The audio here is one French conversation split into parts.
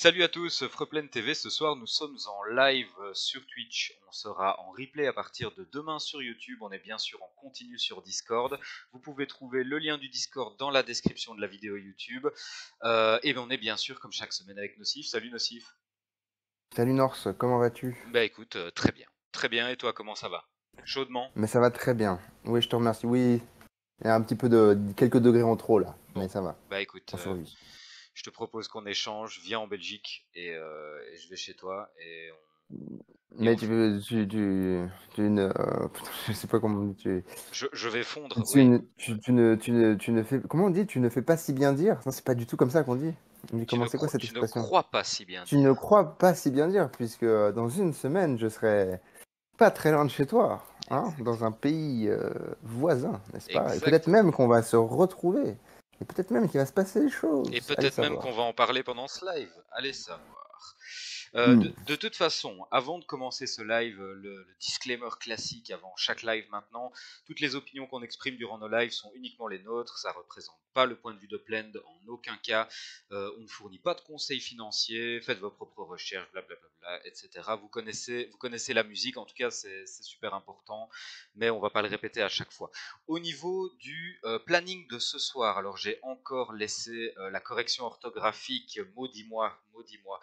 Salut à tous, Freeplan TV, ce soir nous sommes en live sur Twitch, on sera en replay à partir de demain sur YouTube, on est bien sûr en continu sur Discord, vous pouvez trouver le lien du Discord dans la description de la vidéo YouTube, et on est bien sûr comme chaque semaine avec Nocif. Salut Nocif. Salut Norse, comment vas-tu? Bah écoute, très bien, et toi comment ça va? Chaudement? Mais ça va très bien. Oui, je te remercie. Oui, il y a un petit peu quelques degrés en trop là, Bon, mais ça va. bah écoute, On survit. je te propose qu'on échange, viens en Belgique et je vais chez toi et Mais on tu fait... veux, tu ne, putain, je sais pas comment on dit, Je vais fondre, tu oui. ne, tu ne fais, comment on dit? Tu ne fais pas si bien dire? Non, c'est pas du tout comme ça qu'on dit. On dit comment, c'est quoi cette Tu ne expression? crois pas si bien Tu ne dire. crois pas si bien dire, puisque dans une semaine, je serai pas très loin de chez toi, hein, Exact. dans un pays voisin, n'est-ce pas? Et peut-être Exactement. même qu'on va se retrouver. Et peut-être même qu'il va se passer des Et choses. Allez peut-être même qu'on savoir. va en parler pendant ce live. Allez savoir. Hmm. De toute façon, avant de commencer ce live, le disclaimer classique avant chaque live maintenant, toutes les opinions qu'on exprime durant nos lives sont uniquement les nôtres, ça ne représente pas le point de vue de Plend en aucun cas, on ne fournit pas de conseils financiers, faites vos propres recherches, blablabla, etc. Vous connaissez la musique, en tout cas c'est super important, mais on ne va pas le répéter à chaque fois. Au niveau du planning de ce soir, alors j'ai encore laissé la correction orthographique, maudit-moi, maudit-moi.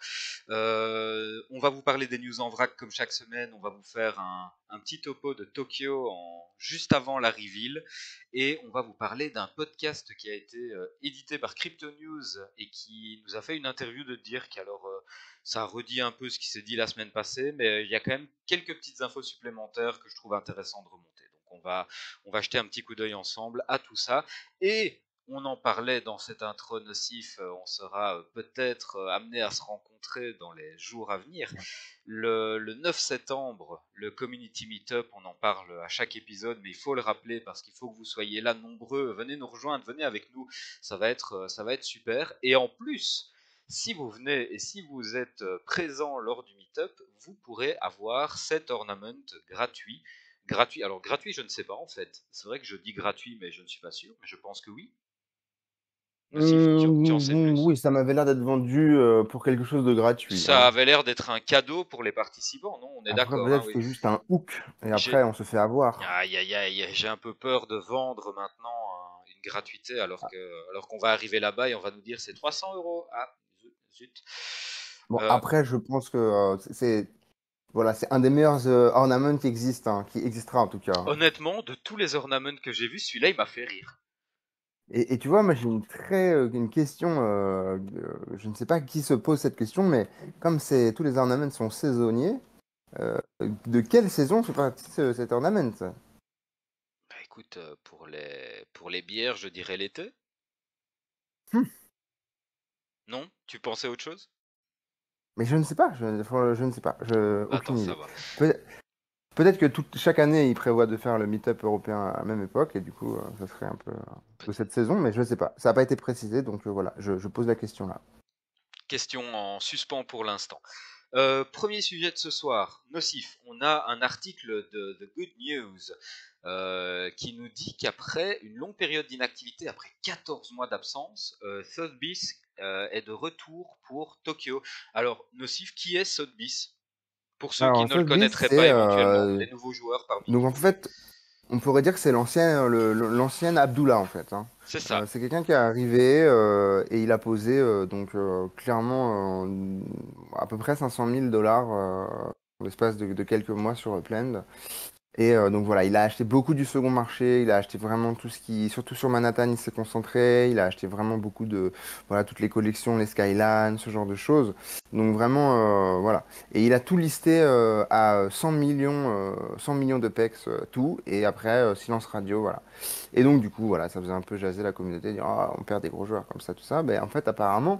On va vous parler des news en vrac comme chaque semaine. On va vous faire un petit topo de Tokyo juste avant la reveal. Et on va vous parler d'un podcast qui a été édité par Crypto News et qui nous a fait une interview de Dirk. Alors, ça redit un peu ce qui s'est dit la semaine passée, mais il y a quand même quelques petites infos supplémentaires que je trouve intéressant de remonter. Donc, on va jeter un petit coup d'œil ensemble à tout ça. Et on en parlait dans cette intro nocif, on sera peut-être amené à se rencontrer dans les jours à venir. Le 9 septembre, le Community Meetup, on en parle à chaque épisode, mais il faut le rappeler parce qu'il faut que vous soyez là nombreux. Venez nous rejoindre, venez avec nous, ça va être super. Et en plus, si vous venez et si vous êtes présent lors du Meetup, vous pourrez avoir cet ornament gratuit. Gratuit, alors gratuit, je ne sais pas en fait. C'est vrai que je dis gratuit, mais je ne suis pas sûr, mais je pense que oui. Nocif, tu en sais plus? Oui, ça m'avait l'air d'être vendu pour quelque chose de gratuit, Ça hein. avait l'air d'être un cadeau pour les participants, non? On est Après, d'accord, hein, peut-être oui. c'était juste un hook, et J'ai... après, on se fait avoir. Aïe, aïe, aïe, j'ai un peu peur de vendre maintenant une gratuité alors qu'on va arriver là-bas et on va nous dire c'est 300 €. Ah, zut, zut. Bon, Euh, après, je pense que voilà, c'est un des meilleurs ornaments qui existent, hein, qui existera en tout cas. honnêtement, de tous les ornaments que j'ai vus, celui-là, il m'a fait rire. Et tu vois, moi j'ai une question, je ne sais pas qui se pose cette question, mais comme tous les ornaments sont saisonniers, de quelle saison fait partie cet ornament? Bah écoute, pour les bières, je dirais l'été. Hmm. Non? Tu pensais à autre chose? Mais je ne sais pas, je ne sais pas, Attends, aucune ça idée. va. Peut- Peut-être que chaque année ils prévoient de faire le meet-up européen à la même époque, et du coup ça serait un peu de cette saison, mais je ne sais pas. Ça n'a pas été précisé, donc voilà, je pose la question là. Question en suspens pour l'instant. Premier sujet de ce soir, nocif. On a un article de Good News qui nous dit qu'après une longue période d'inactivité, après 14 mois d'absence, Sotheby's est de retour pour Tokyo. Alors, nocif, qui est Sotheby's? Pour ceux qui Alors ne le Sotheby's, connaîtraient pas c'est éventuellement, les nouveaux joueurs parmi donc nous. en fait, on pourrait dire que c'est l'ancien Abdullah en fait, hein. C'est ça. C'est quelqu'un qui est arrivé et il a posé clairement à peu près 500 000 dollars en l'espace de quelques mois sur Upland. Et donc voilà, il a acheté beaucoup du second marché, il a acheté vraiment tout ce qui, surtout sur Manhattan, il s'est concentré, il a acheté vraiment beaucoup voilà, toutes les collections, les Skylines, ce genre de choses. Donc vraiment, voilà. Et il a tout listé à 100 millions de pex, tout, et après, silence radio, voilà. Et donc du coup, voilà, ça faisait un peu jaser la communauté, dire, ah, on perd des gros joueurs comme ça, tout ça. Ben, en fait, apparemment,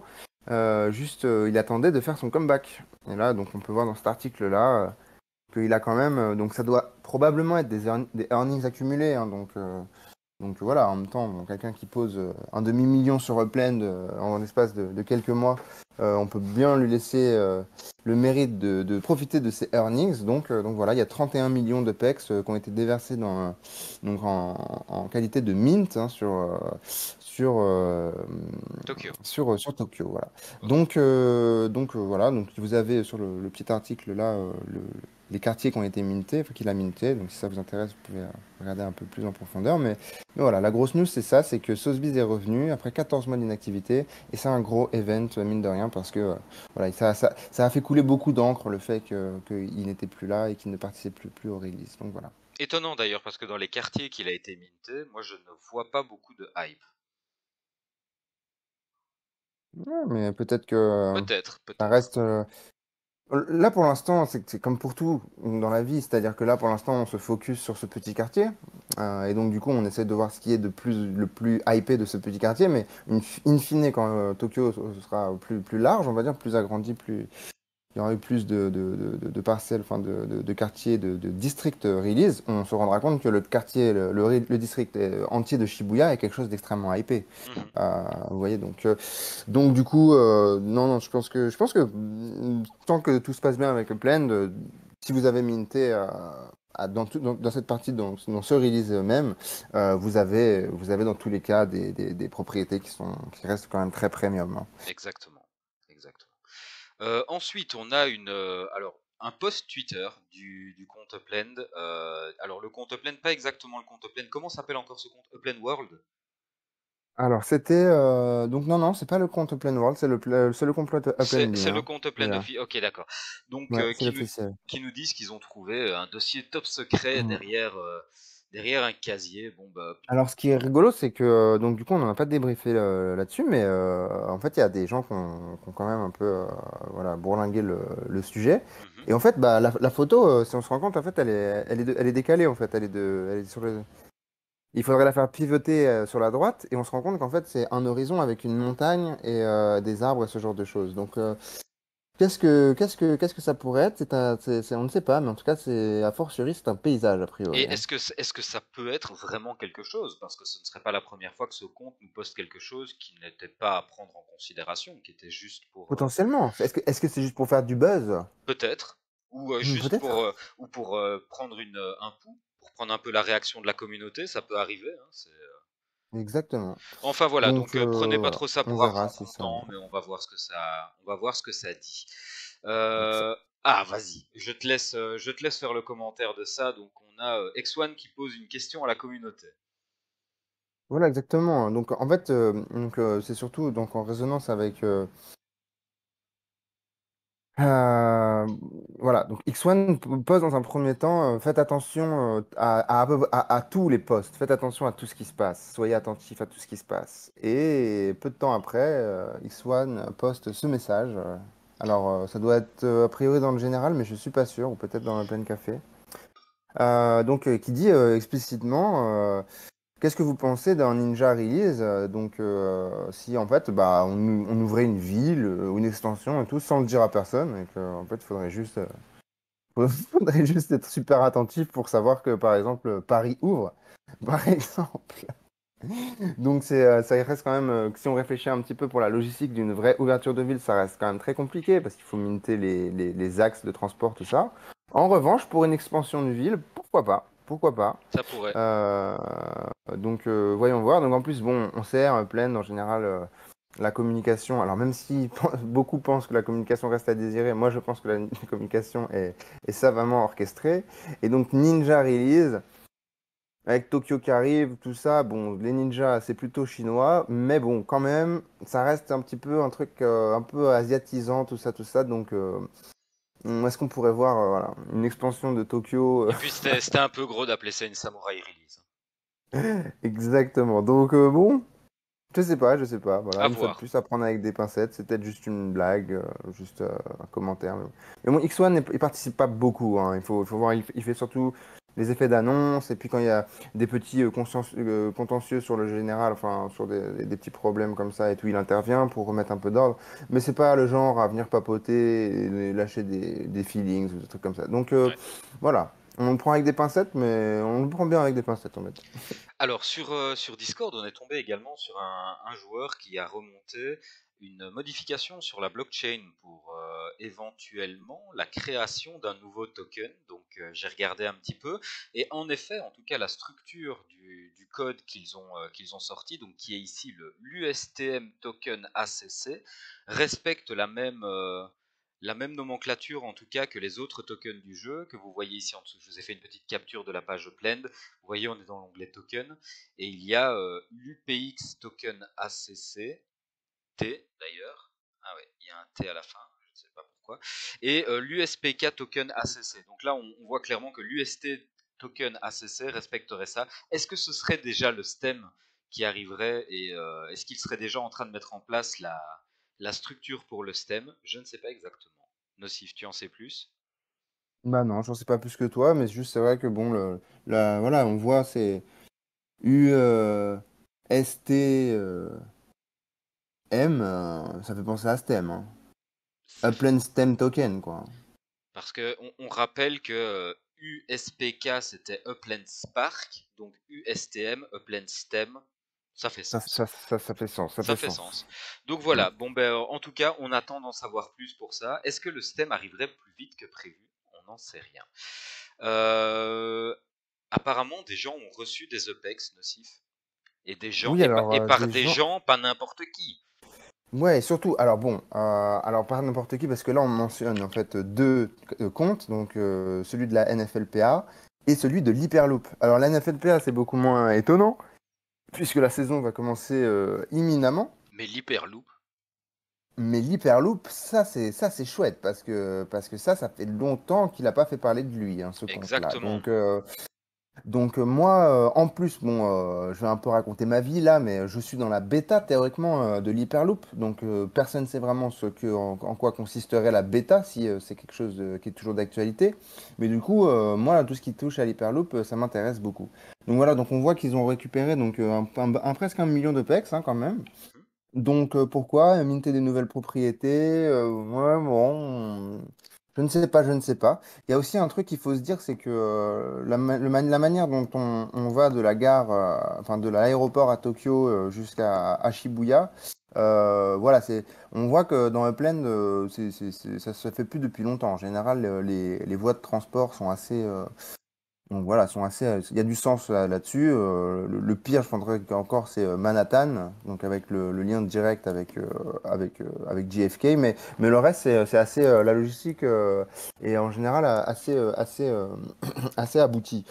il attendait de faire son comeback. Et là, donc on peut voir dans cet article-là qu'il a quand même, donc ça doit probablement être des earnings accumulés, hein, donc voilà, en même temps, bon, quelqu'un qui pose un demi-million sur Upland en l'espace de quelques mois, On peut bien lui laisser le mérite de profiter de ses earnings. Donc voilà, il y a 31 millions de PEX qui ont été déversés donc en qualité de mint hein, sur, euh, Tokyo. sur Tokyo. Voilà. Ok. Voilà, donc vous avez sur le petit article là les quartiers qui ont été mintés, enfin qu'il a minté. Donc si ça vous intéresse, vous pouvez regarder un peu plus en profondeur. Mais voilà, la grosse news c'est ça, c'est que Sotheby's est revenu après 14 mois d'inactivité. Et c'est un gros event, mine de rien, parce que voilà, ça a fait couler beaucoup d'encre le fait qu'il n'était plus là et qu'il ne participait plus aux releases. Donc voilà. Étonnant d'ailleurs, parce que dans les quartiers qu'il a été minté, moi je ne vois pas beaucoup de hype. Ouais, mais peut-être que Peut-être, ça peut-être. reste. Là, pour l'instant, c'est comme pour tout dans la vie, c'est-à-dire que là, pour l'instant, on se focus sur ce petit quartier. Et donc, du coup, on essaie de voir ce qui est le plus hypé de ce petit quartier. Mais in fine, quand Tokyo ce sera plus large, on va dire, plus agrandi, il y aura eu plus de parcelles, enfin de quartiers, de districts release, on se rendra compte que le quartier, le district entier de Shibuya est quelque chose d'extrêmement hypé. Mhm. Vous voyez, donc du coup, non, non, je pense que tant que tout se passe bien avec le Blend, si vous avez minté dans cette partie, dans ce release même, vous avez dans tous les cas des propriétés qui restent quand même très premium, hein. Exactement, exactement. Ensuite, on a alors un post Twitter du compte Upland. Alors le compte Upland, pas exactement le compte Upland. Comment s'appelle encore ce compte? Upland World? Alors, c'était. Donc, non, non, c'est pas le compte Open World, c'est le compte Open C'est le lui-même. compte Upland Ok, d'accord. Donc Ouais, c'est l'officiel. qui nous disent qu'ils ont trouvé un dossier top secret Mm. derrière un casier. Bon bah Alors, ce qui est rigolo, c'est que. Donc, du coup, on n'en a pas débriefé là-dessus, mais en fait, il y a des gens qui ont quand même un peu voilà, bourlingué le sujet. mhm. Et en fait, bah, la photo, si on se rend compte, en fait, elle est décalée, en fait. Elle est sur le. Il faudrait la faire pivoter sur la droite, et on se rend compte qu'en fait, c'est un horizon avec une montagne et des arbres et ce genre de choses. Donc, qu'est-ce que ça pourrait être? On ne sait pas, mais en tout cas, a fortiori, c'est un paysage, a Et priori, hein. est-ce que ça peut être vraiment quelque chose? Parce que ce ne serait pas la première fois que ce compte nous poste quelque chose qui n'était pas à prendre en considération, qui était juste pour Potentiellement. Est-ce que c'est juste pour faire du buzz? peut-être, ou juste Peut-être. pour prendre un pouls, pour prendre un peu la réaction de la communauté, ça peut arriver, hein, Exactement. enfin voilà, Donc, donc prenez pas voilà. trop ça On pour verra argent si ça. comptant, mais on va voir ce que ça dit. ça- Vas-y, je te laisse faire le commentaire de ça. Donc on a X1 qui pose une question à la communauté. Voilà, exactement. Donc, en fait, c'est surtout donc, en résonance avec. Euh, voilà, donc X1 pose dans un premier temps, faites attention à tous les posts, faites attention à tout ce qui se passe, soyez attentifs à tout ce qui se passe. Et peu de temps après, X1 poste ce message. Alors, ça doit être a priori dans le général, mais je suis pas sûr, ou peut-être dans le plein café. Qui dit explicitement. Qu'est-ce que vous pensez d'un Ninja Release? Si en fait, bah, on ouvrait une ville ou une extension et tout sans le dire à personne, et que, en fait, faudrait juste être super attentif pour savoir que, par exemple, Paris ouvre, par exemple. Donc, ça reste quand même, si on réfléchit un petit peu pour la logistique d'une vraie ouverture de ville, ça reste quand même très compliqué parce qu'il faut minter les axes de transport, tout ça. En revanche, pour une expansion de ville, pourquoi pas? Pourquoi pas? Ça pourrait. Euh, Voyons voir. Donc en plus, bon, on sait, pleine en général, la communication. Alors même si beaucoup pensent que la communication reste à désirer, moi je pense que la communication est savamment orchestrée. Et donc Ninja Release, avec Tokyo qui arrive, tout ça, bon, les ninjas c'est plutôt chinois, mais bon, quand même, ça reste un petit peu un truc un peu asiatisant, tout ça, tout ça. Donc est-ce qu'on pourrait voir voilà, une expansion de Tokyo? Et puis c'était un peu gros d'appeler ça une samouraï release. Exactement. Donc bon. Je sais pas, voilà, À une fois de voir. plus à prendre avec des pincettes, c'est peut-être juste une blague, juste un commentaire. Mais bon, X1, il participe pas beaucoup, hein, il faut voir, il fait surtout les effets d'annonce, et puis quand il y a des petits contentieux sur le général, enfin, sur des petits problèmes comme ça et tout, il intervient pour remettre un peu d'ordre, mais c'est pas le genre à venir papoter et lâcher des feelings ou des trucs comme ça. Donc Ouais. voilà, on le prend avec des pincettes, mais on le prend bien avec des pincettes, en fait. Alors sur Discord, on est tombé également sur un joueur qui a remonté une modification sur la blockchain pour éventuellement la création d'un nouveau token. Donc j'ai regardé un petit peu et en effet, en tout cas la structure du code qu'ils ont sorti, donc qui est ici le l'USTM token ACC, respecte la même nomenclature en tout cas que les autres tokens du jeu que vous voyez ici en dessous. Je vous ai fait une petite capture de la page Blend. Vous voyez, on est dans l'onglet token et il y a l'UPX token ACC, T d'ailleurs. Ah ouais, il y a un T à la fin, je ne sais pas pourquoi. Et l'USPK token ACC. Donc là, on voit clairement que l'UST token ACC respecterait ça. Est-ce que ce serait déjà le stem qui arriverait et est-ce qu'il serait déjà en train de mettre en place la structure pour le stem? Je ne sais pas exactement. Nocif, tu en sais plus? Bah non, j'en sais pas plus que toi, mais juste c'est vrai que bon, voilà, on voit c'est USTM, ça fait penser à STEM, hein. Ça fait Upland STEM Token, quoi. parce que on rappelle que USPK c'était Upland Spark, donc USTM, Upland Stem, ça fait Ça, sens. ça, ça fait sens, ça Ça fait fait sens. sens. Donc Mm. voilà, bon ben en tout cas, on attend d'en savoir plus pour ça. Est-ce que le stem arriverait plus vite que prévu? On n'en sait rien. Euh, Apparemment, des gens ont reçu des EPEX nocifs. Et des gens, Oui, alors et par des des gens. gens, pas n'importe qui. Ouais, et surtout, alors bon, alors pas n'importe qui, parce que là on mentionne en fait deux comptes, donc celui de la NFLPA et celui de l'Hyperloop. Alors la NFLPA c'est beaucoup moins étonnant, puisque la saison va commencer imminemment, Mais l'hyperloop, mais l'Hyperloop, ça c'est chouette, parce que ça fait longtemps qu'il n'a pas fait parler de lui, hein, ce compte-là. exactement. Donc moi, en plus, bon, je vais un peu raconter ma vie là, mais je suis dans la bêta théoriquement de l'Hyperloop. Donc personne ne sait vraiment en quoi consisterait la bêta, si c'est quelque chose qui est toujours d'actualité. Mais du coup, moi, tout ce qui touche à l'Hyperloop, ça m'intéresse beaucoup. Donc voilà, donc on voit qu'ils ont récupéré donc, presque 1 million de pex hein, quand même. Mhm. Donc pourquoi minter des nouvelles propriétés? Ouais, bon, je ne sais pas, je ne sais pas. Il y a aussi un truc qu'il faut se dire, c'est que la manière dont on va de la gare, enfin de l'aéroport à Tokyo jusqu'à Shibuya, voilà, on voit que dans Upland, ça se fait plus depuis longtemps. En général, les voies de transport sont assez, donc voilà, il y a du sens là-dessus. Le pire, je prendrais encore, c'est Manhattan, donc avec le lien direct avec JFK. Mais le reste, c'est assez, la logistique est en général assez aboutie.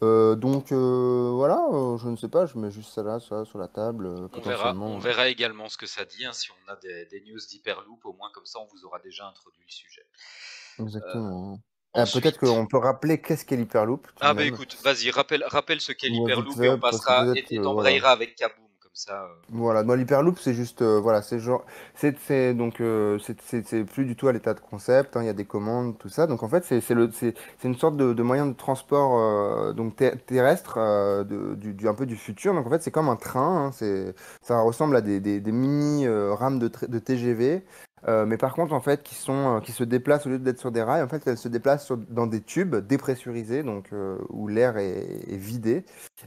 Voilà, je ne sais pas, je mets juste ça là, ça sur la table, On potentiellement. verra également ce que ça dit, hein, si on a des news d'hyperloop, au moins comme ça on vous aura déjà introduit le sujet. Euh, Exactement. Peut-être Ensuite, qu'on peut rappeler qu'est-ce qu'est l'Hyperloop, tout de ah bah même. écoute, vas-y, rappelle ce qu'est Ouais, vite l'hyperloop et on fait, parce que passera peut-être que, et voilà. t'embrayera avec Kaboom, comme ça. Voilà, dans l'Hyperloop, c'est juste, voilà, c'est genre, donc, c'est plus du tout à l'état de concept, hein, il y a des commandes, tout ça. Donc en fait, c'est une sorte de moyen de transport donc terrestre un peu du futur. Donc en fait, c'est comme un train, hein, ça ressemble à des mini rames de TGV. Mais par contre, en fait, qui se déplacent au lieu d'être sur des rails, en fait, elles se déplacent dans des tubes dépressurisés, donc où l'air est vidé.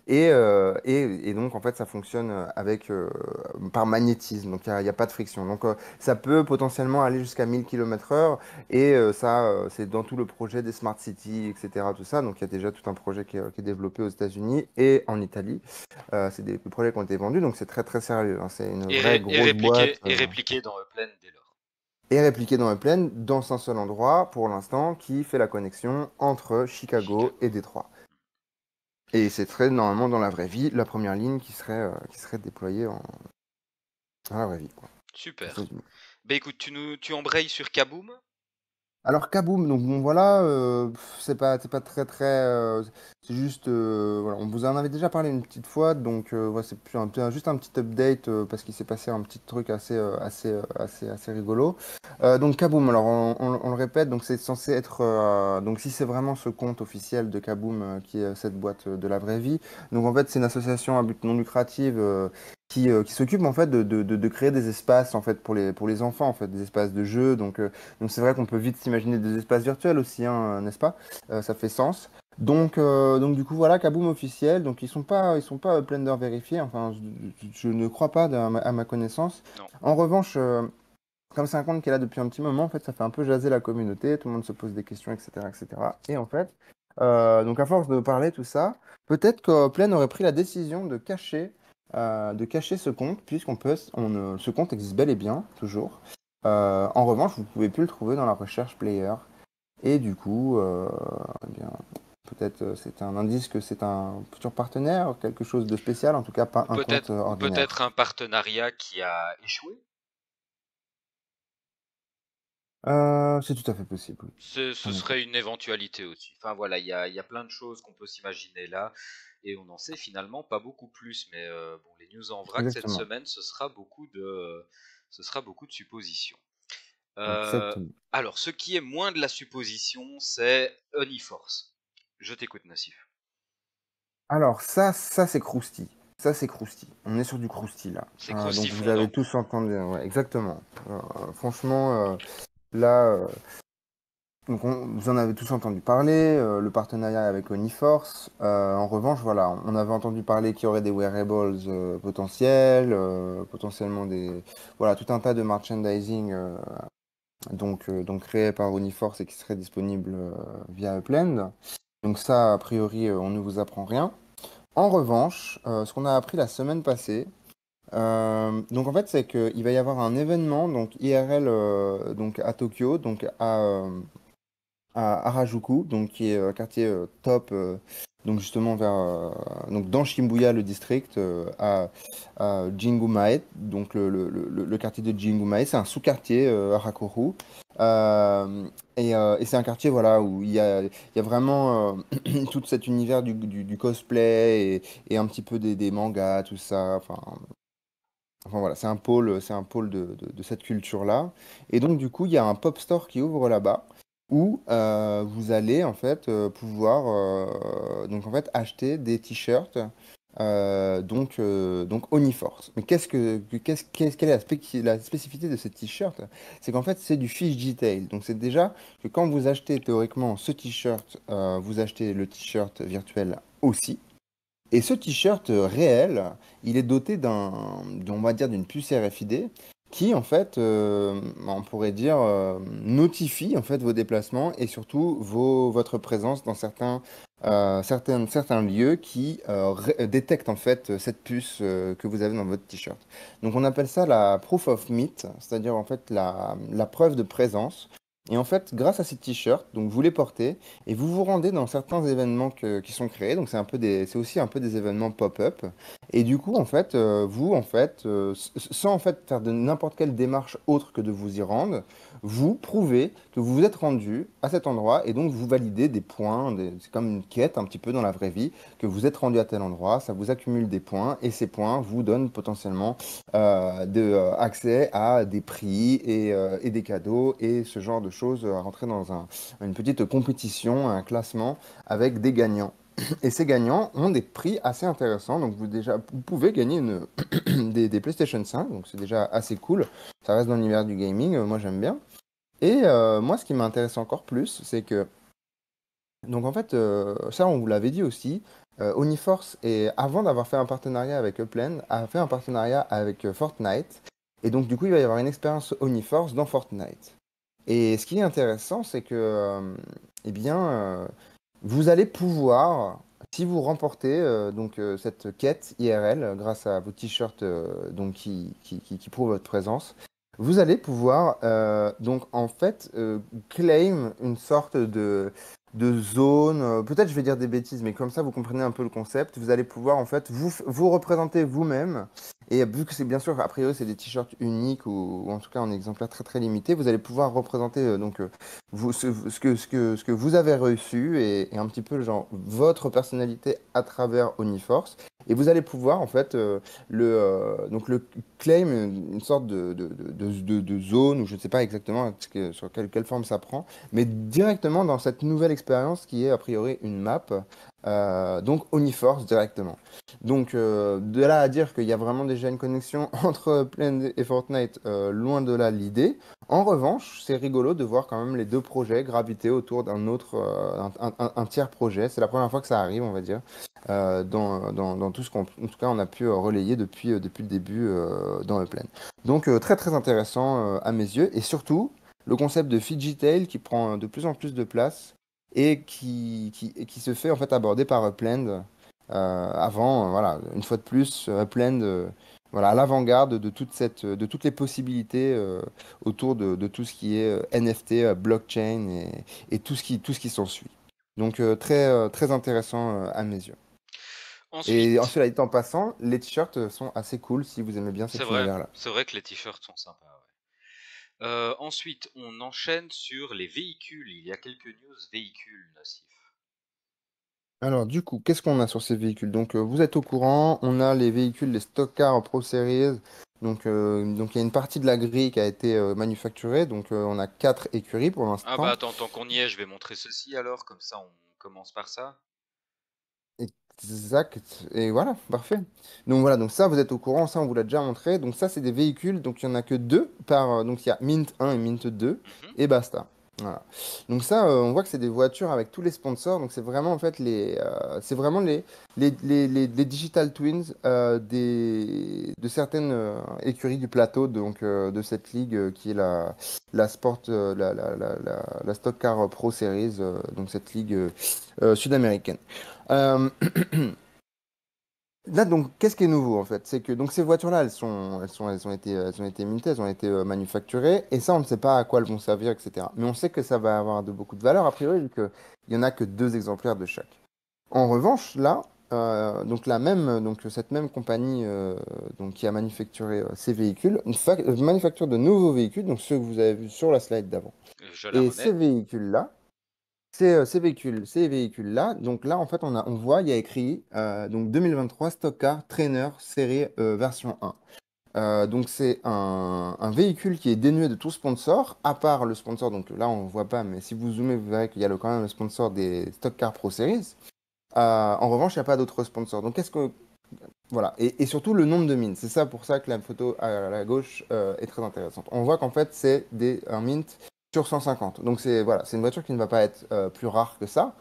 Et donc, en fait, ça fonctionne par magnétisme, donc il y a pas de friction. Donc, ça peut potentiellement aller jusqu'à 1000 km/h, et ça, c'est dans tout le projet des Smart Cities, etc. Tout ça. Donc, il y a déjà tout un projet qui est développé aux États-Unis et en Italie. C'est des projets qui ont été vendus, donc c'est très, très sérieux, hein. C'est une vraie grosse boîte. Et répliqué dans Upland dès lors. Et répliqué dans le plane, dans un seul endroit, pour l'instant, qui fait la connexion entre Chicago Chicago. et Détroit. Et c'est très normalement dans la vraie vie, la première ligne qui serait déployée dans la vraie vie, quoi, aux Super. États-Unis. Bah écoute, tu embrayes sur Kaboom? Alors Kaboom, donc bon voilà, c'est pas très très, c'est juste, voilà, on vous en avait déjà parlé une petite fois, donc ouais, c'est plus juste un petit update parce qu'il s'est passé un petit truc assez rigolo. Donc Kaboom, alors on le répète, donc c'est censé être, donc si c'est vraiment ce compte officiel de Kaboom qui est cette boîte de la vraie vie, donc en fait c'est une association à but non lucratif qui s'occupe en fait de créer des espaces en fait pour les enfants en fait, des espaces de jeu, donc c'est vrai qu'on peut vite s'imaginer des espaces virtuels aussi, hein, n'est-ce pas? Ça fait sens. Donc du coup, voilà, Kaboom officiel. Donc ils sont pas Uplander vérifiés. Enfin, je ne crois pas à ma connaissance. Non. En revanche, comme c'est un compte qui est là depuis un petit moment, en fait, ça fait un peu jaser la communauté. Tout le monde se pose des questions, etc., etc. Et cetera. Et en fait, donc à force de parler tout ça, peut-être que Upland aurait pris la décision de cacher ce compte, puisqu'on peut, ce compte existe bel et bien toujours. En revanche, vous pouvez plus le trouver dans la recherche player. Et du coup, eh bien, peut-être c'est un indice que c'est un futur partenaire, quelque chose de spécial, en tout cas pas Ou un compte peut-être, ou ordinaire. peut-être un partenariat qui a échoué. C'est tout à fait possible, oui, Ce en effet. serait une éventualité aussi. Enfin voilà, il y a plein de choses qu'on peut s'imaginer là, et on n'en sait finalement pas beaucoup plus. Mais bon, les news en vrac cette Exactement. semaine, ce sera beaucoup de suppositions. Euh, Exactement. alors, ce qui est moins de la supposition, c'est Uniforce. Je t'écoute, Nassif. Alors, ça c'est crousty. Ça, c'est crousty. On est sur du crousty, là. C'est Donc, vous avez croustifondant. tous entendu. Ouais, exactement. Franchement, là, donc vous en avez tous entendu parler. Le partenariat avec Uniforce. En revanche, voilà, on avait entendu parler qu'il y aurait des wearables potentiels, potentiellement voilà, tout un tas de merchandising donc créé par Uniforce et qui serait disponible via Upland. Donc ça, a priori, on ne vous apprend rien. En revanche, ce qu'on a appris la semaine passée, donc en fait, c'est qu'il va y avoir un événement donc IRL donc à Tokyo, donc à Harajuku, donc qui est un quartier top, donc justement donc dans Shibuya, le district, à Jingumae, donc le quartier de Jingumae, c'est un sous-quartier à Hakuru. Euh, et c'est un quartier voilà, où il y a vraiment tout cet univers du cosplay et un petit peu des mangas, tout ça. Enfin voilà, c'est un pôle de cette culture-là. Et donc du coup, il y a un pop store qui ouvre là-bas où vous allez en fait pouvoir donc en fait acheter des t-shirts donc Uniforce. Mais quelle est la spécificité de ces t-shirts? C'est qu'en fait c'est du fish detail. Donc c'est déjà que quand vous achetez théoriquement ce t-shirt, vous achetez le t-shirt virtuel aussi. Et ce t-shirt réel, il est doté on va dire, d'une puce RFID qui, en fait, on pourrait dire, notifie en fait vos déplacements et surtout votre présence dans certains lieux qui détectent en fait cette puce que vous avez dans votre t-shirt. Donc on appelle ça la proof of meet, c'est-à-dire en fait la preuve de présence. Et en fait, grâce à ces t-shirts, donc vous les portez et vous vous rendez dans certains événements qui sont créés. Donc c'est aussi un peu des événements pop-up. Et du coup, en fait, vous, en fait, sans en fait faire de n'importe quelle démarche autre que de vous y rendre, vous prouvez que vous vous êtes rendu à cet endroit et donc vous validez des points. C'est comme une quête un petit peu dans la vraie vie, que vous êtes rendu à tel endroit, ça vous accumule des points et ces points vous donnent potentiellement accès à des prix et des cadeaux et ce genre de choses à rentrer dans une petite compétition, un classement avec des gagnants. Et ces gagnants ont des prix assez intéressants. Donc vous pouvez gagner des PlayStation 5, donc c'est déjà assez cool. Ça reste dans l'univers du gaming, moi j'aime bien. Et moi ce qui m'intéresse encore plus, c'est que, donc en fait, ça on vous l'avait dit aussi, Uniforce, avant d'avoir fait un partenariat avec Upland, a fait un partenariat avec Fortnite. Et donc du coup il va y avoir une expérience Uniforce dans Fortnite. Et ce qui est intéressant, c'est que, eh bien, vous allez pouvoir, si vous remportez cette quête IRL grâce à vos t-shirts donc qui prouvent votre présence, vous allez pouvoir donc en fait claim une sorte de zone. Peut-être je vais dire des bêtises, mais comme ça vous comprenez un peu le concept. Vous allez pouvoir en fait vous représenter vous-même. Et vu que c'est bien sûr, a priori, c'est des t-shirts uniques ou en tout cas en exemplaire très très limité, vous allez pouvoir représenter ce que vous avez reçu et un petit peu genre votre personnalité à travers Uniforce. Et vous allez pouvoir, en fait, donc le claim une sorte de zone, ou je ne sais pas exactement sur quelle forme ça prend, mais directement dans cette nouvelle expérience qui est a priori une map, donc Uniforce directement. Donc de là à dire qu'il y a vraiment déjà une connexion entre Plend et Fortnite, loin de là l'idée. En revanche, c'est rigolo de voir quand même les deux projets graviter autour d'un autre, un tiers projet. C'est la première fois que ça arrive, on va dire, dans tout ce qu'en tout cas on a pu relayer depuis le début dans Upland. Donc très très intéressant à mes yeux, et surtout le concept de Fiji Tail qui prend de plus en plus de place et qui se fait en fait aborder par Upland. Avant, voilà, une fois de plus, Upland, voilà, à l'avant-garde de toutes les possibilités autour de tout ce qui est NFT, blockchain et tout ce qui s'ensuit. Donc très intéressant à mes yeux. Et en Ensuite, cela dit en passant, les t-shirts sont assez cool si vous aimez bien cet univers-là. c'est vrai que les t-shirts sont sympas. Ouais. Ensuite, on enchaîne sur les véhicules. Il y a quelques news véhicules, Nassif. Alors du coup, qu'est-ce qu'on a sur ces véhicules? Donc vous êtes au courant, on a les véhicules, les Stock Car Pro Series. Donc il y a une partie de la grille qui a été manufacturée. Donc on a quatre écuries pour Ah bah l'instant. attends, tant qu'on y est, je vais montrer ceci alors, comme ça on commence par ça. Exact. Et voilà, parfait. Donc voilà, donc ça, vous êtes au courant, ça, on vous l'a déjà montré. Donc ça, c'est des véhicules, donc il n'y en a que deux par... donc il y a Mint 1 et Mint 2, Mhm. et basta. Voilà. Donc ça, on voit que c'est des voitures avec tous les sponsors. Donc c'est vraiment, en fait, c'est vraiment les digital twins de certaines écuries du plateau, donc de cette ligue qui est la Sport, la Stock Car Pro Series, donc cette ligue sud-américaine. Euh, Là, donc, qu'est-ce qui est nouveau en fait? C'est que donc ces voitures-là, elles ont été mintées, elles ont été manufacturées, et ça, on ne sait pas à quoi elles vont servir, etc. Mais on sait que ça va avoir de beaucoup de valeur a priori, vu qu'il y en a que deux exemplaires de chaque. En revanche, là, donc cette même compagnie donc qui a manufacturé ces véhicules, manufacture de nouveaux véhicules, donc ceux que vous avez vus sur la slide d'avant. Je la Et remets. ces véhicules-là. Ces véhicules-là, donc là, en fait, on voit, il y a écrit donc 2023 Stock Car Trainer série version 1. Donc c'est un véhicule qui est dénué de tout sponsor, à part le sponsor, donc là on ne voit pas, mais si vous zoomez, vous verrez qu'il y a quand même le sponsor des Stock Car Pro Series. En revanche, il n'y a pas d'autres sponsors. Donc qu'est-ce que... Voilà, et surtout le nombre de mines. C'est ça pour ça que la photo à la gauche est très intéressante. On voit qu'en fait c'est un mint sur 150. Donc c'est voilà, c'est une voiture qui ne va pas être plus rare que ça.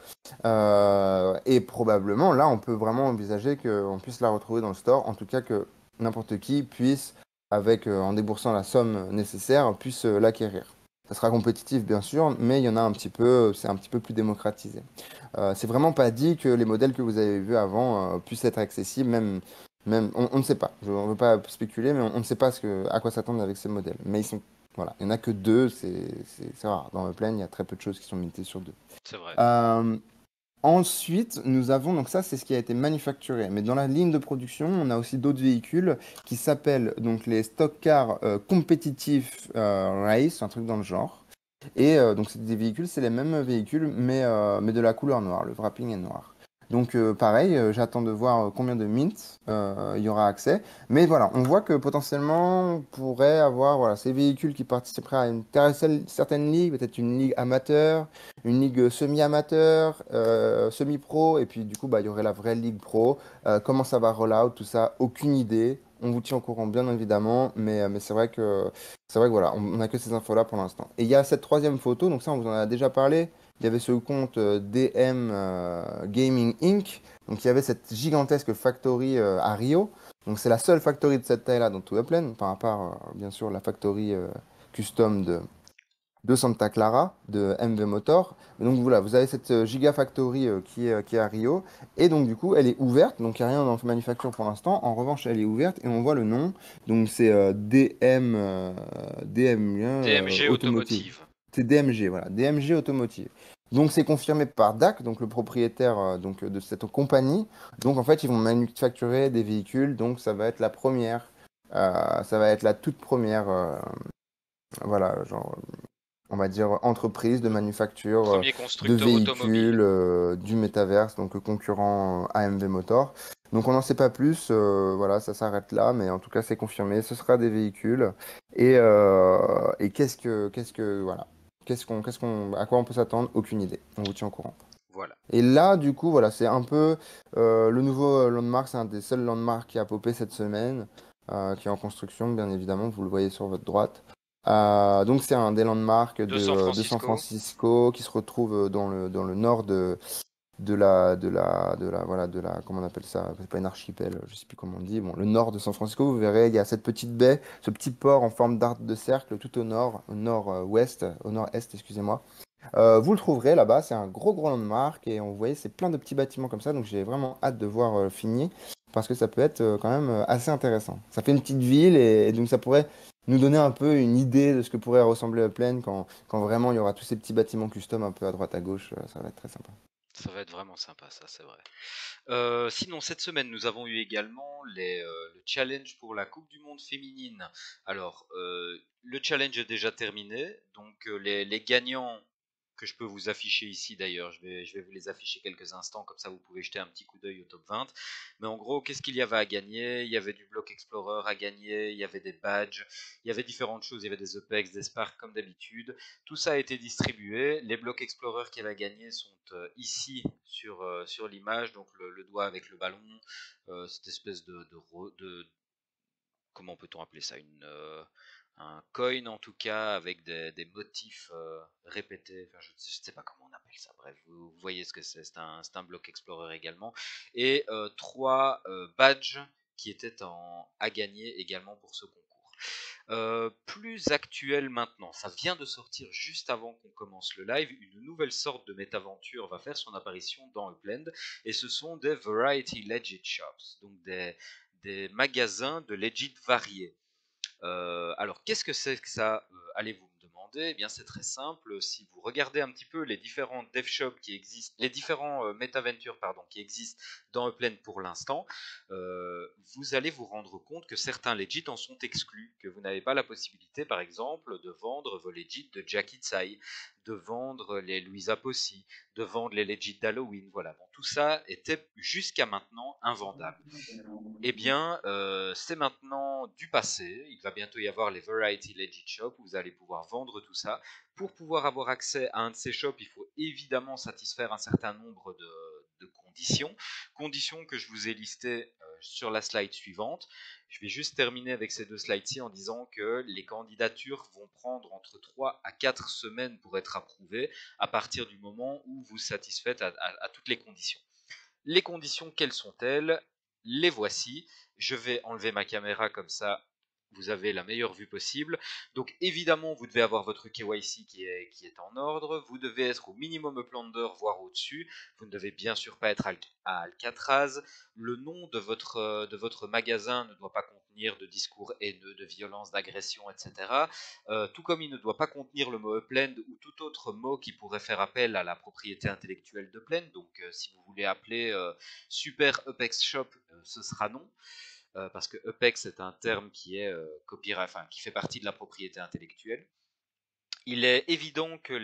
Et probablement là on peut vraiment envisager qu'on puisse la retrouver dans le store. En tout cas que n'importe qui puisse, en déboursant la somme nécessaire, puisse l'acquérir. Ça sera compétitif bien sûr, mais il y en a un petit peu, c'est un petit peu plus démocratisé. C'est vraiment pas dit que les modèles que vous avez vus avant puissent être accessibles, même on ne sait pas. On ne veut pas spéculer, mais on ne sait pas à quoi s'attendre avec ces modèles. Mais ils sont, voilà, il n'y en a que deux, c'est rare. Dans le plein, il y a très peu de choses qui sont limitées sur deux. C'est vrai. Euh, Ensuite, nous avons, donc ça c'est ce qui a été manufacturé, mais dans la ligne de production, on a aussi d'autres véhicules qui s'appellent donc les Stock Car Competitive Race, un truc dans le genre. Et donc c'est des véhicules, c'est les mêmes véhicules, mais de la couleur noire, le wrapping est noir. Donc pareil, j'attends de voir combien de mints il y aura accès. Mais voilà, on voit que potentiellement on pourrait avoir voilà, ces véhicules qui participeraient à une certaine ligue, peut-être une ligue amateur, une ligue semi-amateur, semi-pro, et puis du coup bah, il y aurait la vraie ligue pro. Comment ça va roll out, tout ça, aucune idée. On vous tient au courant bien évidemment, mais c'est vrai que voilà, on n'a que ces infos-là pour l'instant. Et il y a cette troisième photo, donc ça on vous en a déjà parlé. Il y avait ce compte DM Gaming Inc. Donc il y avait cette gigantesque factory à Rio. Donc c'est la seule factory de cette taille-là dans tout Upland, par rapport bien sûr la factory custom de Santa Clara, de MV Motor. Donc voilà, vous avez cette Gigafactory qui est à Rio. Et donc du coup, elle est ouverte. Donc il n'y a rien dans le manufacture pour l'instant. En revanche, elle est ouverte et on voit le nom. Donc c'est DM DMG Automotive. Automotive. C'est DMG, voilà. DMG Automotive. Donc c'est confirmé par DAC, donc le propriétaire de cette compagnie. Donc en fait, ils vont manufacturer des véhicules. Donc ça va être la première. Ça va être la toute première. Voilà, genre on va dire, entreprise de manufacture Premier de constructeur automobile. véhicules du métaverse, donc concurrent AMV Motor. Donc on n'en sait pas plus, voilà, ça s'arrête là, mais en tout cas c'est confirmé, ce sera des véhicules. Et voilà, à quoi on peut s'attendre? Aucune idée. On vous tient au courant. Voilà. Et là, du coup, voilà, c'est un peu le nouveau landmark, c'est un des seuls landmarks qui a popé cette semaine, qui est en construction, bien évidemment, vous le voyez sur votre droite. Donc c'est un des landmarks De San de San Francisco. Francisco qui se retrouve dans le nord voilà, comment on appelle ça? C'est pas une archipel, je sais plus comment on dit. Bon, le nord de San Francisco, vous verrez, il y a cette petite baie, ce petit port en forme d'arc de cercle tout au nord-ouest, au nord-est, excusez-moi. Vous le trouverez là-bas, c'est un gros landmark et on voyait, c'est plein de petits bâtiments comme ça, donc j'ai vraiment hâte de voir fini parce que ça peut être quand même assez intéressant. Ça fait une petite ville et donc ça pourrait nous donner un peu une idée de ce que pourrait ressembler Upland quand vraiment il y aura tous ces petits bâtiments custom un peu à droite à gauche, ça va être très sympa. Ça va être vraiment sympa, ça, c'est vrai. Sinon, cette semaine, nous avons eu également le challenge pour la Coupe du Monde féminine. Alors, le challenge est déjà terminé, donc les gagnants que je peux vous afficher ici d'ailleurs, je vais vous les afficher quelques instants, comme ça vous pouvez jeter un petit coup d'œil au top 20. Mais en gros, qu'est-ce qu'il y avait à gagner? Il y avait du Block Explorer à gagner, il y avait des badges, il y avait différentes choses, il y avait des Apex, des Sparks comme d'habitude. Tout ça a été distribué. Les blocs Explorer qu'elle a gagnés sont ici sur l'image, donc le doigt avec le ballon, cette espèce de comment peut-on appeler ça, un coin en tout cas avec des motifs répétés, enfin, je ne sais pas comment on appelle ça, bref, vous voyez ce que c'est un bloc Explorer également, et trois badges qui étaient à gagner également pour ce concours. Plus actuel maintenant, ça vient de sortir juste avant qu'on commence le live, une nouvelle sorte de métaventure va faire son apparition dans Upland, et ce sont des Variety Legit Shops, donc des magasins de legit variés. Alors, qu'est-ce que c'est que ça allez-vous me demander? Eh bien, c'est très simple. Si vous regardez un petit peu les différents dev shops qui existent, les différents MetaVentures pardon, qui existent dans Upland pour l'instant, vous allez vous rendre compte que certains legit en sont exclus, que vous n'avez pas la possibilité, par exemple, de vendre vos legit de Jackie Tsai, de vendre les Louisa Possi, de vendre les legit d'Halloween. Voilà, bon, tout ça était jusqu'à maintenant invendable. Eh bien, c'est maintenant du passé. Il va bientôt y avoir les Variety Legit Shop où vous allez pouvoir vendre tout ça. Pour pouvoir avoir accès à un de ces shops, il faut évidemment satisfaire un certain nombre de conditions. Conditions que je vous ai listées sur la slide suivante. Je vais juste terminer avec ces deux slides-ci en disant que les candidatures vont prendre entre 3 à 4 semaines pour être approuvées à partir du moment où vous satisfaites à toutes les conditions. Les conditions, quelles sont-elles? Les voici. Je vais enlever ma caméra comme ça, vous avez la meilleure vue possible. Donc évidemment, vous devez avoir votre KYC qui est en ordre. Vous devez être au minimum Uplander, voire au-dessus. Vous ne devez bien sûr pas être à Alcatraz. Le nom de votre magasin ne doit pas contenir de discours haineux, de violence, d'agression, etc. Tout comme il ne doit pas contenir le mot Upland ou tout autre mot qui pourrait faire appel à la propriété intellectuelle d'Upland. Donc si vous voulez appeler Super Upex Shop, ce sera non. Parce que Upex est un terme qui est copyright, enfin, qui fait partie de la propriété intellectuelle. Il est évident que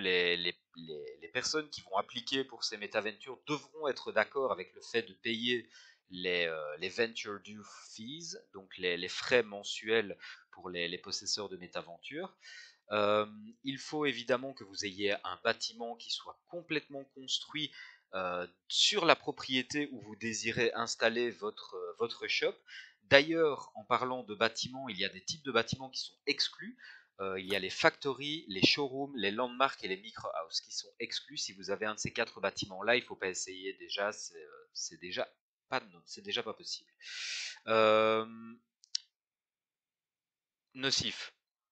les personnes qui vont appliquer pour ces métaventures devront être d'accord avec le fait de payer les venture due fees, donc les frais mensuels pour les possesseurs de métaventures. Il faut évidemment que vous ayez un bâtiment qui soit complètement construit sur la propriété où vous désirez installer votre shop. D'ailleurs, en parlant de bâtiments, il y a des types de bâtiments qui sont exclus. Il y a les factories, les showrooms, les landmarks et les micro-houses qui sont exclus. Si vous avez un de ces quatre bâtiments-là, il ne faut pas essayer déjà, c'est déjà c'est déjà pas possible. Euh, Nocif,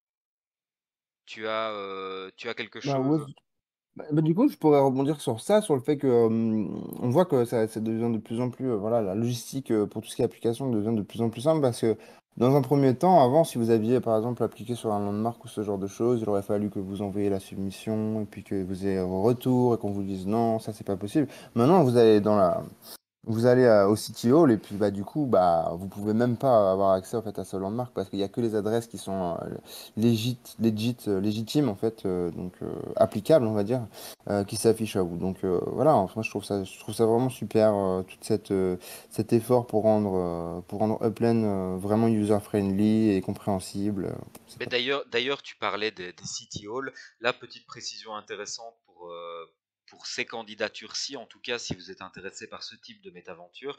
tu as quelque Bah, ouais, chose? du coup, je pourrais rebondir sur ça, sur le fait que on voit que ça devient de plus en plus, voilà, la logistique pour tout ce qui est application devient de plus en plus simple parce que dans un premier temps, avant, si vous aviez par exemple appliqué sur un landmark ou ce genre de choses, il aurait fallu que vous envoyiez la submission et puis que vous ayez un retour et qu'on vous dise non, ça c'est pas possible. Maintenant, vous allez dans Vous allez au City Hall et puis bah du coup bah vous pouvez même pas avoir accès en fait à ce landmark parce qu'il y a que les adresses qui sont légitimes en fait applicables on va dire qui s'affichent à vous. Donc voilà, moi je trouve ça vraiment super toute cet effort pour rendre Upland vraiment user friendly et compréhensible. C'est Mais top. d'ailleurs, tu parlais des City Hall. La petite précision intéressante pour ces candidatures-ci, en tout cas, si vous êtes intéressé par ce type de métaventure,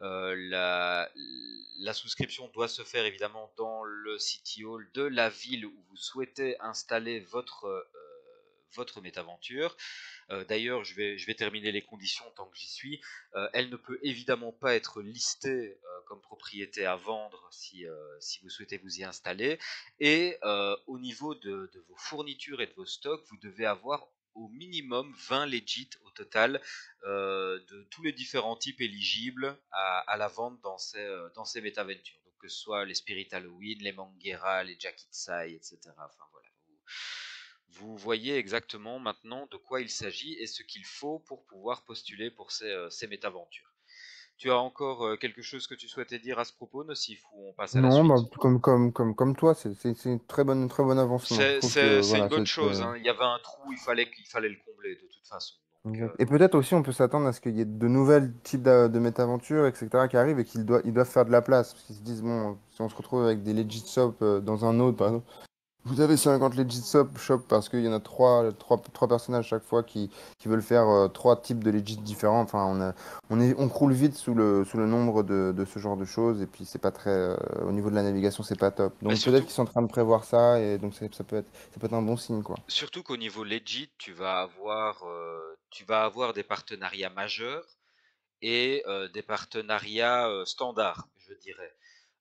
la souscription doit se faire évidemment dans le City Hall de la ville où vous souhaitez installer votre métaventure. D'ailleurs, je vais terminer les conditions tant que j'y suis. Elle ne peut évidemment pas être listée comme propriété à vendre si vous souhaitez vous y installer. Et au niveau de vos fournitures et de vos stocks, vous devez avoir au minimum 20 legit au total de tous les différents types éligibles à la vente dans ces métaventures. Donc que ce soit les Spirit Halloween, les Manguera, les Jakitsai, etc. Enfin voilà. Vous voyez exactement maintenant de quoi il s'agit et ce qu'il faut pour pouvoir postuler pour ces métaventures. Tu as encore quelque chose que tu souhaitais dire à ce propos, Nocif, ou on passe à la Non, bah, suite? comme toi, c'est une très bon avancement. Je trouve que C'est une voilà, bonne chose, hein. Il y avait un trou, il fallait le combler de toute façon. Donc, exact. Et peut-être aussi, on peut s'attendre à ce qu'il y ait de nouvelles types de métaventures, etc., qui arrivent et ils doivent faire de la place. Parce qu'ils se disent, bon, si on se retrouve avec des legit shops dans un autre, par exemple, vous avez 50 legit shops parce qu'il y en a trois personnages chaque fois qui veulent faire trois types de legit différents. Enfin, on croule vite sous le nombre de ce genre de choses. Et puis, c'est pas très, au niveau de la navigation, c'est pas top. bah, Donc, peut-être qu'ils sont en train de prévoir ça. Et donc, ça peut être un bon signe, quoi. surtout qu'au niveau legit, tu vas avoir des partenariats majeurs et des partenariats standards, je dirais.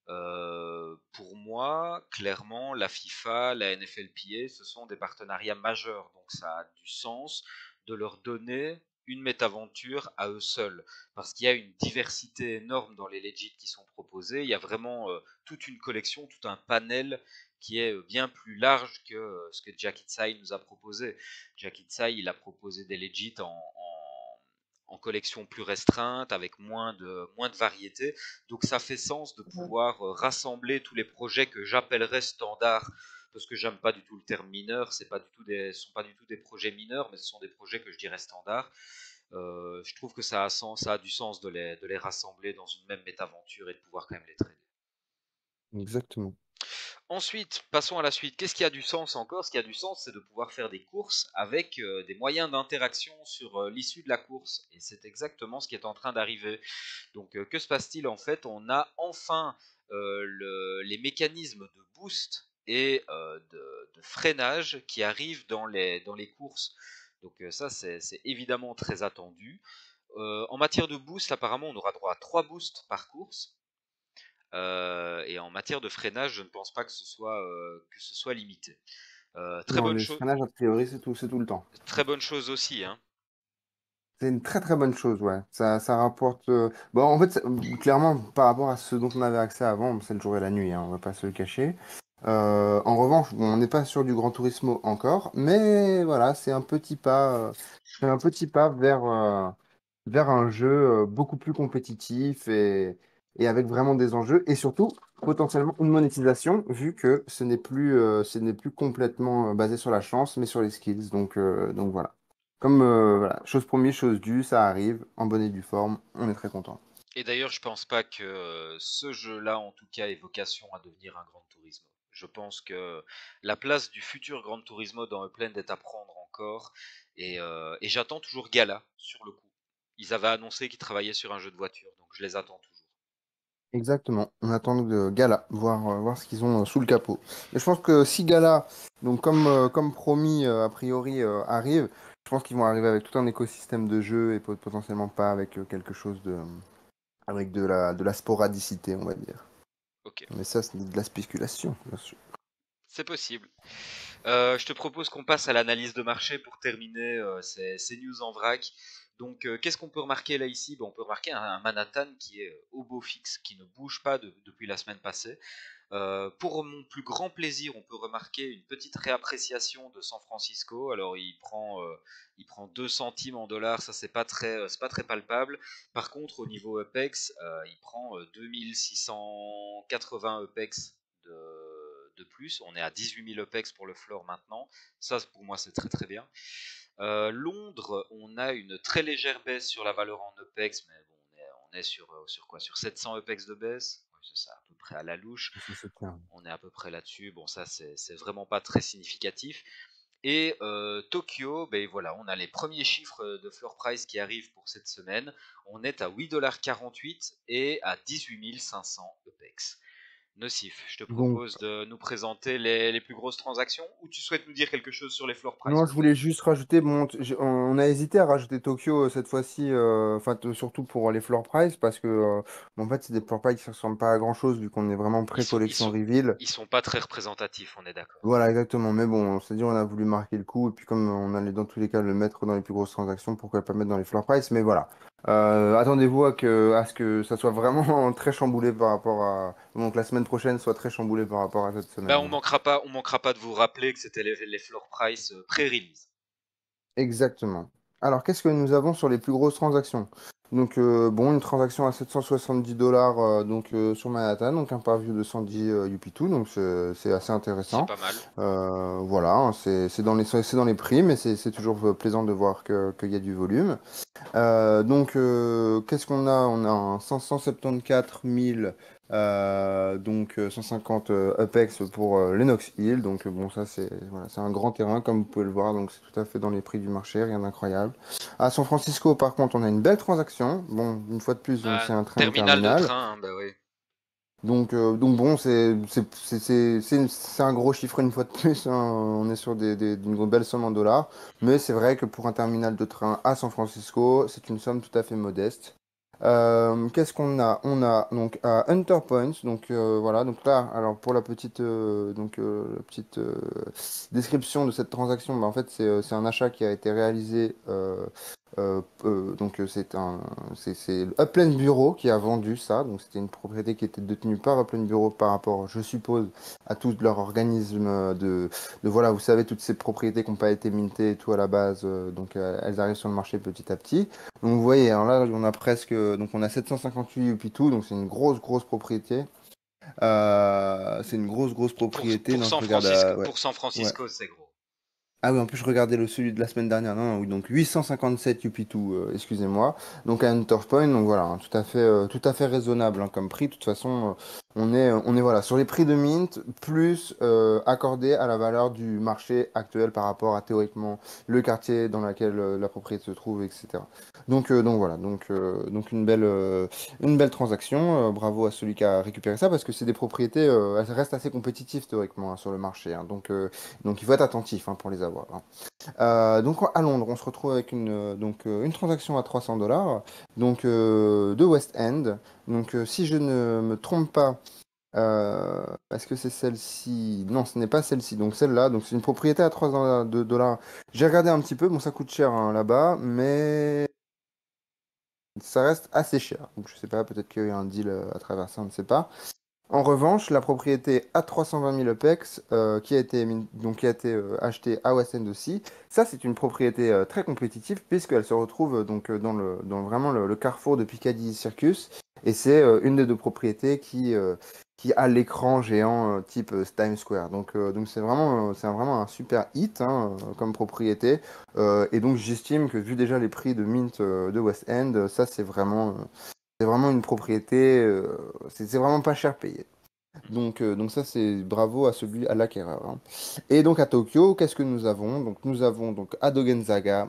Pour moi, clairement, la FIFA, la NFLPA, ce sont des partenariats majeurs. Donc ça a du sens de leur donner une métaventure à eux seuls. Parce qu'il y a une diversité énorme dans les legits qui sont proposés. Il y a vraiment toute une collection, tout un panel qui est bien plus large que ce que Jack Itsai nous a proposé. Jack Itsai, il a proposé des legits en collection plus restreinte, avec moins de variété. Donc ça fait sens de pouvoir rassembler tous les projets que j'appellerais standards, parce que j'aime pas du tout le terme mineur, ce sont pas du tout des projets mineurs, mais ce sont des projets que je dirais standards. Je trouve que ça a du sens de les rassembler dans une même métaventure et de pouvoir quand même les traîner. Exactement. Ensuite, passons à la suite. Qu'est-ce qui a du sens encore? Ce qui a du sens, c'est de pouvoir faire des courses avec des moyens d'interaction sur l'issue de la course. Et c'est exactement ce qui est en train d'arriver. Donc, que se passe-t-il en fait? On a enfin les mécanismes de boost et de freinage qui arrivent dans les courses. Donc, ça, c'est évidemment très attendu. En matière de boost, apparemment, on aura droit à 3 boosts par course. Et en matière de freinage, je ne pense pas que ce soit limité. Non, les freinages, a priori, c'est tout le temps. Très bonne chose aussi, hein. C'est une très bonne chose, ouais. Ça rapporte. Bon, en fait, clairement, par rapport à ce dont on avait accès avant, c'est le jour et la nuit, hein, on va pas se le cacher. En revanche, bon, on n'est pas sur du Gran Turismo encore, mais voilà, c'est un petit pas vers un jeu beaucoup plus compétitif et avec vraiment des enjeux et surtout potentiellement une monétisation vu que ce n'est plus complètement basé sur la chance mais sur les skills. Donc voilà. Comme voilà, chose promise, chose due, ça arrive en bonne et due forme, on est très content. Et d'ailleurs, je pense pas que ce jeu-là, en tout cas, ait vocation à devenir un Gran Turismo. Je pense que la place du futur Gran Turismo dans Upland est à prendre encore. Et j'attends toujours Gala, sur le coup. Ils avaient annoncé qu'ils travaillaient sur un jeu de voiture, donc je les attends toujours. Exactement. On attend de Gala, voir ce qu'ils ont sous le capot. Et je pense que si Gala, donc comme promis, a priori, arrive, je pense qu'ils vont arriver avec tout un écosystème de jeux et potentiellement pas avec quelque chose avec de la sporadicité, on va dire. Ok, Mais ça, c'est de la spéculation, bien sûr. c'est possible. Je te propose qu'on passe à l'analyse de marché pour terminer ces news en vrac. Donc, qu'est-ce qu'on peut remarquer là ici? On peut remarquer un Manhattan qui est au beau fixe, qui ne bouge pas depuis la semaine passée. Pour mon plus grand plaisir, on peut remarquer une petite réappréciation de San Francisco. Alors il prend 2 centimes en dollars, ça c'est pas très palpable. Par contre, au niveau UPEX, il prend 2680 UPEX de plus. On est à 18 000 UPEX pour le floor maintenant. Ça, pour moi, c'est très très bien. Londres, on a une très légère baisse sur la valeur en UPEX, mais bon, on est sur quoi? Sur 700 UPEX de baisse? Oui, c'est ça, à peu près à la louche. Ça c'est clair. On est à peu près là-dessus. Bon, ça, c'est vraiment pas très significatif. Et Tokyo, ben voilà, on a les premiers chiffres de floor price qui arrivent pour cette semaine. On est à 8,48 $ et à 18 500 EPEX. Nocif, je te Donc, propose de nous présenter les plus grosses transactions ou tu souhaites nous dire quelque chose sur les floor price non, je voulais peut-être? juste rajouter, bon, on a hésité à rajouter Tokyo cette fois-ci, enfin surtout pour les floor price, parce que en fait c'est des floor price qui ne ressemblent pas à grand-chose vu qu'on est vraiment Ils sont, ils pré-collection sont, reveal. ils sont pas très représentatifs, on est d'accord. Voilà, exactement. Mais bon, on s'est dit, on a voulu marquer le coup, et puis comme on allait dans tous les cas le mettre dans les plus grosses transactions, pourquoi pas mettre dans les floor price, mais voilà. Attendez-vous à ce que ça soit vraiment très chamboulé par rapport à... Donc la semaine prochaine soit très chamboulée par rapport à cette Bah, semaine. on manquera pas de vous rappeler que c'était les floor price pré-release. Exactement. Alors, qu'est-ce que nous avons sur les plus grosses transactions? Donc, bon, une transaction à 770 dollars sur Manhattan, donc un pay-view de 110 UP2, donc c'est assez C'est intéressant. pas mal. Voilà, hein, c'est dans les prix, mais c'est toujours plaisant de voir qu'il y a du volume. Qu'est-ce qu'on a? On a un 574 000, 150 UPEX pour Lenox Hill. Donc, bon, ça, c'est voilà, c'est un grand terrain, comme vous pouvez le voir. Donc, c'est tout à fait dans les prix du marché, rien d'incroyable. À San Francisco, par contre, on a une belle transaction. Bon, une fois de plus, donc Ah, c'est un train terminal de terminal. train, hein, bah oui. Donc bon, c'est un gros chiffre une fois de plus, hein. On est sur d'une belle somme en dollars. Mais c'est vrai que pour un terminal de train à San Francisco, c'est une somme tout à fait modeste. Qu'est-ce qu'on a? On a donc à Hunter Point, voilà, donc là, alors pour la petite description de cette transaction, bah, en fait c'est un achat qui a été réalisé, c'est Upland Bureau qui a vendu ça, donc c'était une propriété qui était détenue par Upland Bureau par rapport, je suppose, à tout leur organisme voilà, vous savez, toutes ces propriétés qui n'ont pas été mintées et tout à la base, elles arrivent sur le marché petit à petit. Donc vous voyez, alors là on a donc on a 758 UP2, donc c'est une grosse propriété. C'est une grosse propriété. Non, je regarde. Ouais. Pour San Ouais. Francisco, c'est gros. Ah oui, en plus je regardais celui de la semaine dernière. Non, non, oui, donc 857 UP2, excusez-moi. Donc à Hunter's Point, donc voilà, hein, tout à fait raisonnable hein, comme prix. De toute façon, on est voilà sur les prix de mint plus accordé à la valeur du marché actuel par rapport à théoriquement le quartier dans lequel la propriété se trouve, etc. Donc voilà, donc une belle transaction. Bravo à celui qui a récupéré ça parce que c'est des propriétés, elles restent assez compétitives théoriquement hein, sur le marché, hein. Donc il faut être attentif hein, pour les avoir, hein. Donc à Londres, on se retrouve avec une transaction à 300 dollars de West End. Si je ne me trompe pas, est-ce que c'est celle-ci? Non, ce n'est pas celle-ci. Donc celle-là, donc c'est une propriété à 300 dollars. J'ai regardé un petit peu, bon ça coûte cher hein, là-bas, mais ça reste assez cher. Donc je sais pas, peut-être qu'il y a eu un deal à travers ça, on ne sait pas. En revanche, la propriété à 320 000 EPEX, qui a été achetée à West End aussi, ça c'est une propriété très compétitive puisqu'elle se retrouve dans vraiment le carrefour de Piccadilly Circus et c'est une des deux propriétés qui a l'écran géant type Times Square. Donc c'est vraiment un super hit hein, comme propriété. Et donc j'estime que vu déjà les prix de mint de West End, ça c'est vraiment une propriété, c'est vraiment pas cher payé. Donc ça, c'est bravo à l'acquéreur, hein. Et donc à Tokyo, qu'est-ce que nous avons? Donc nous avons donc Ado Genzaga,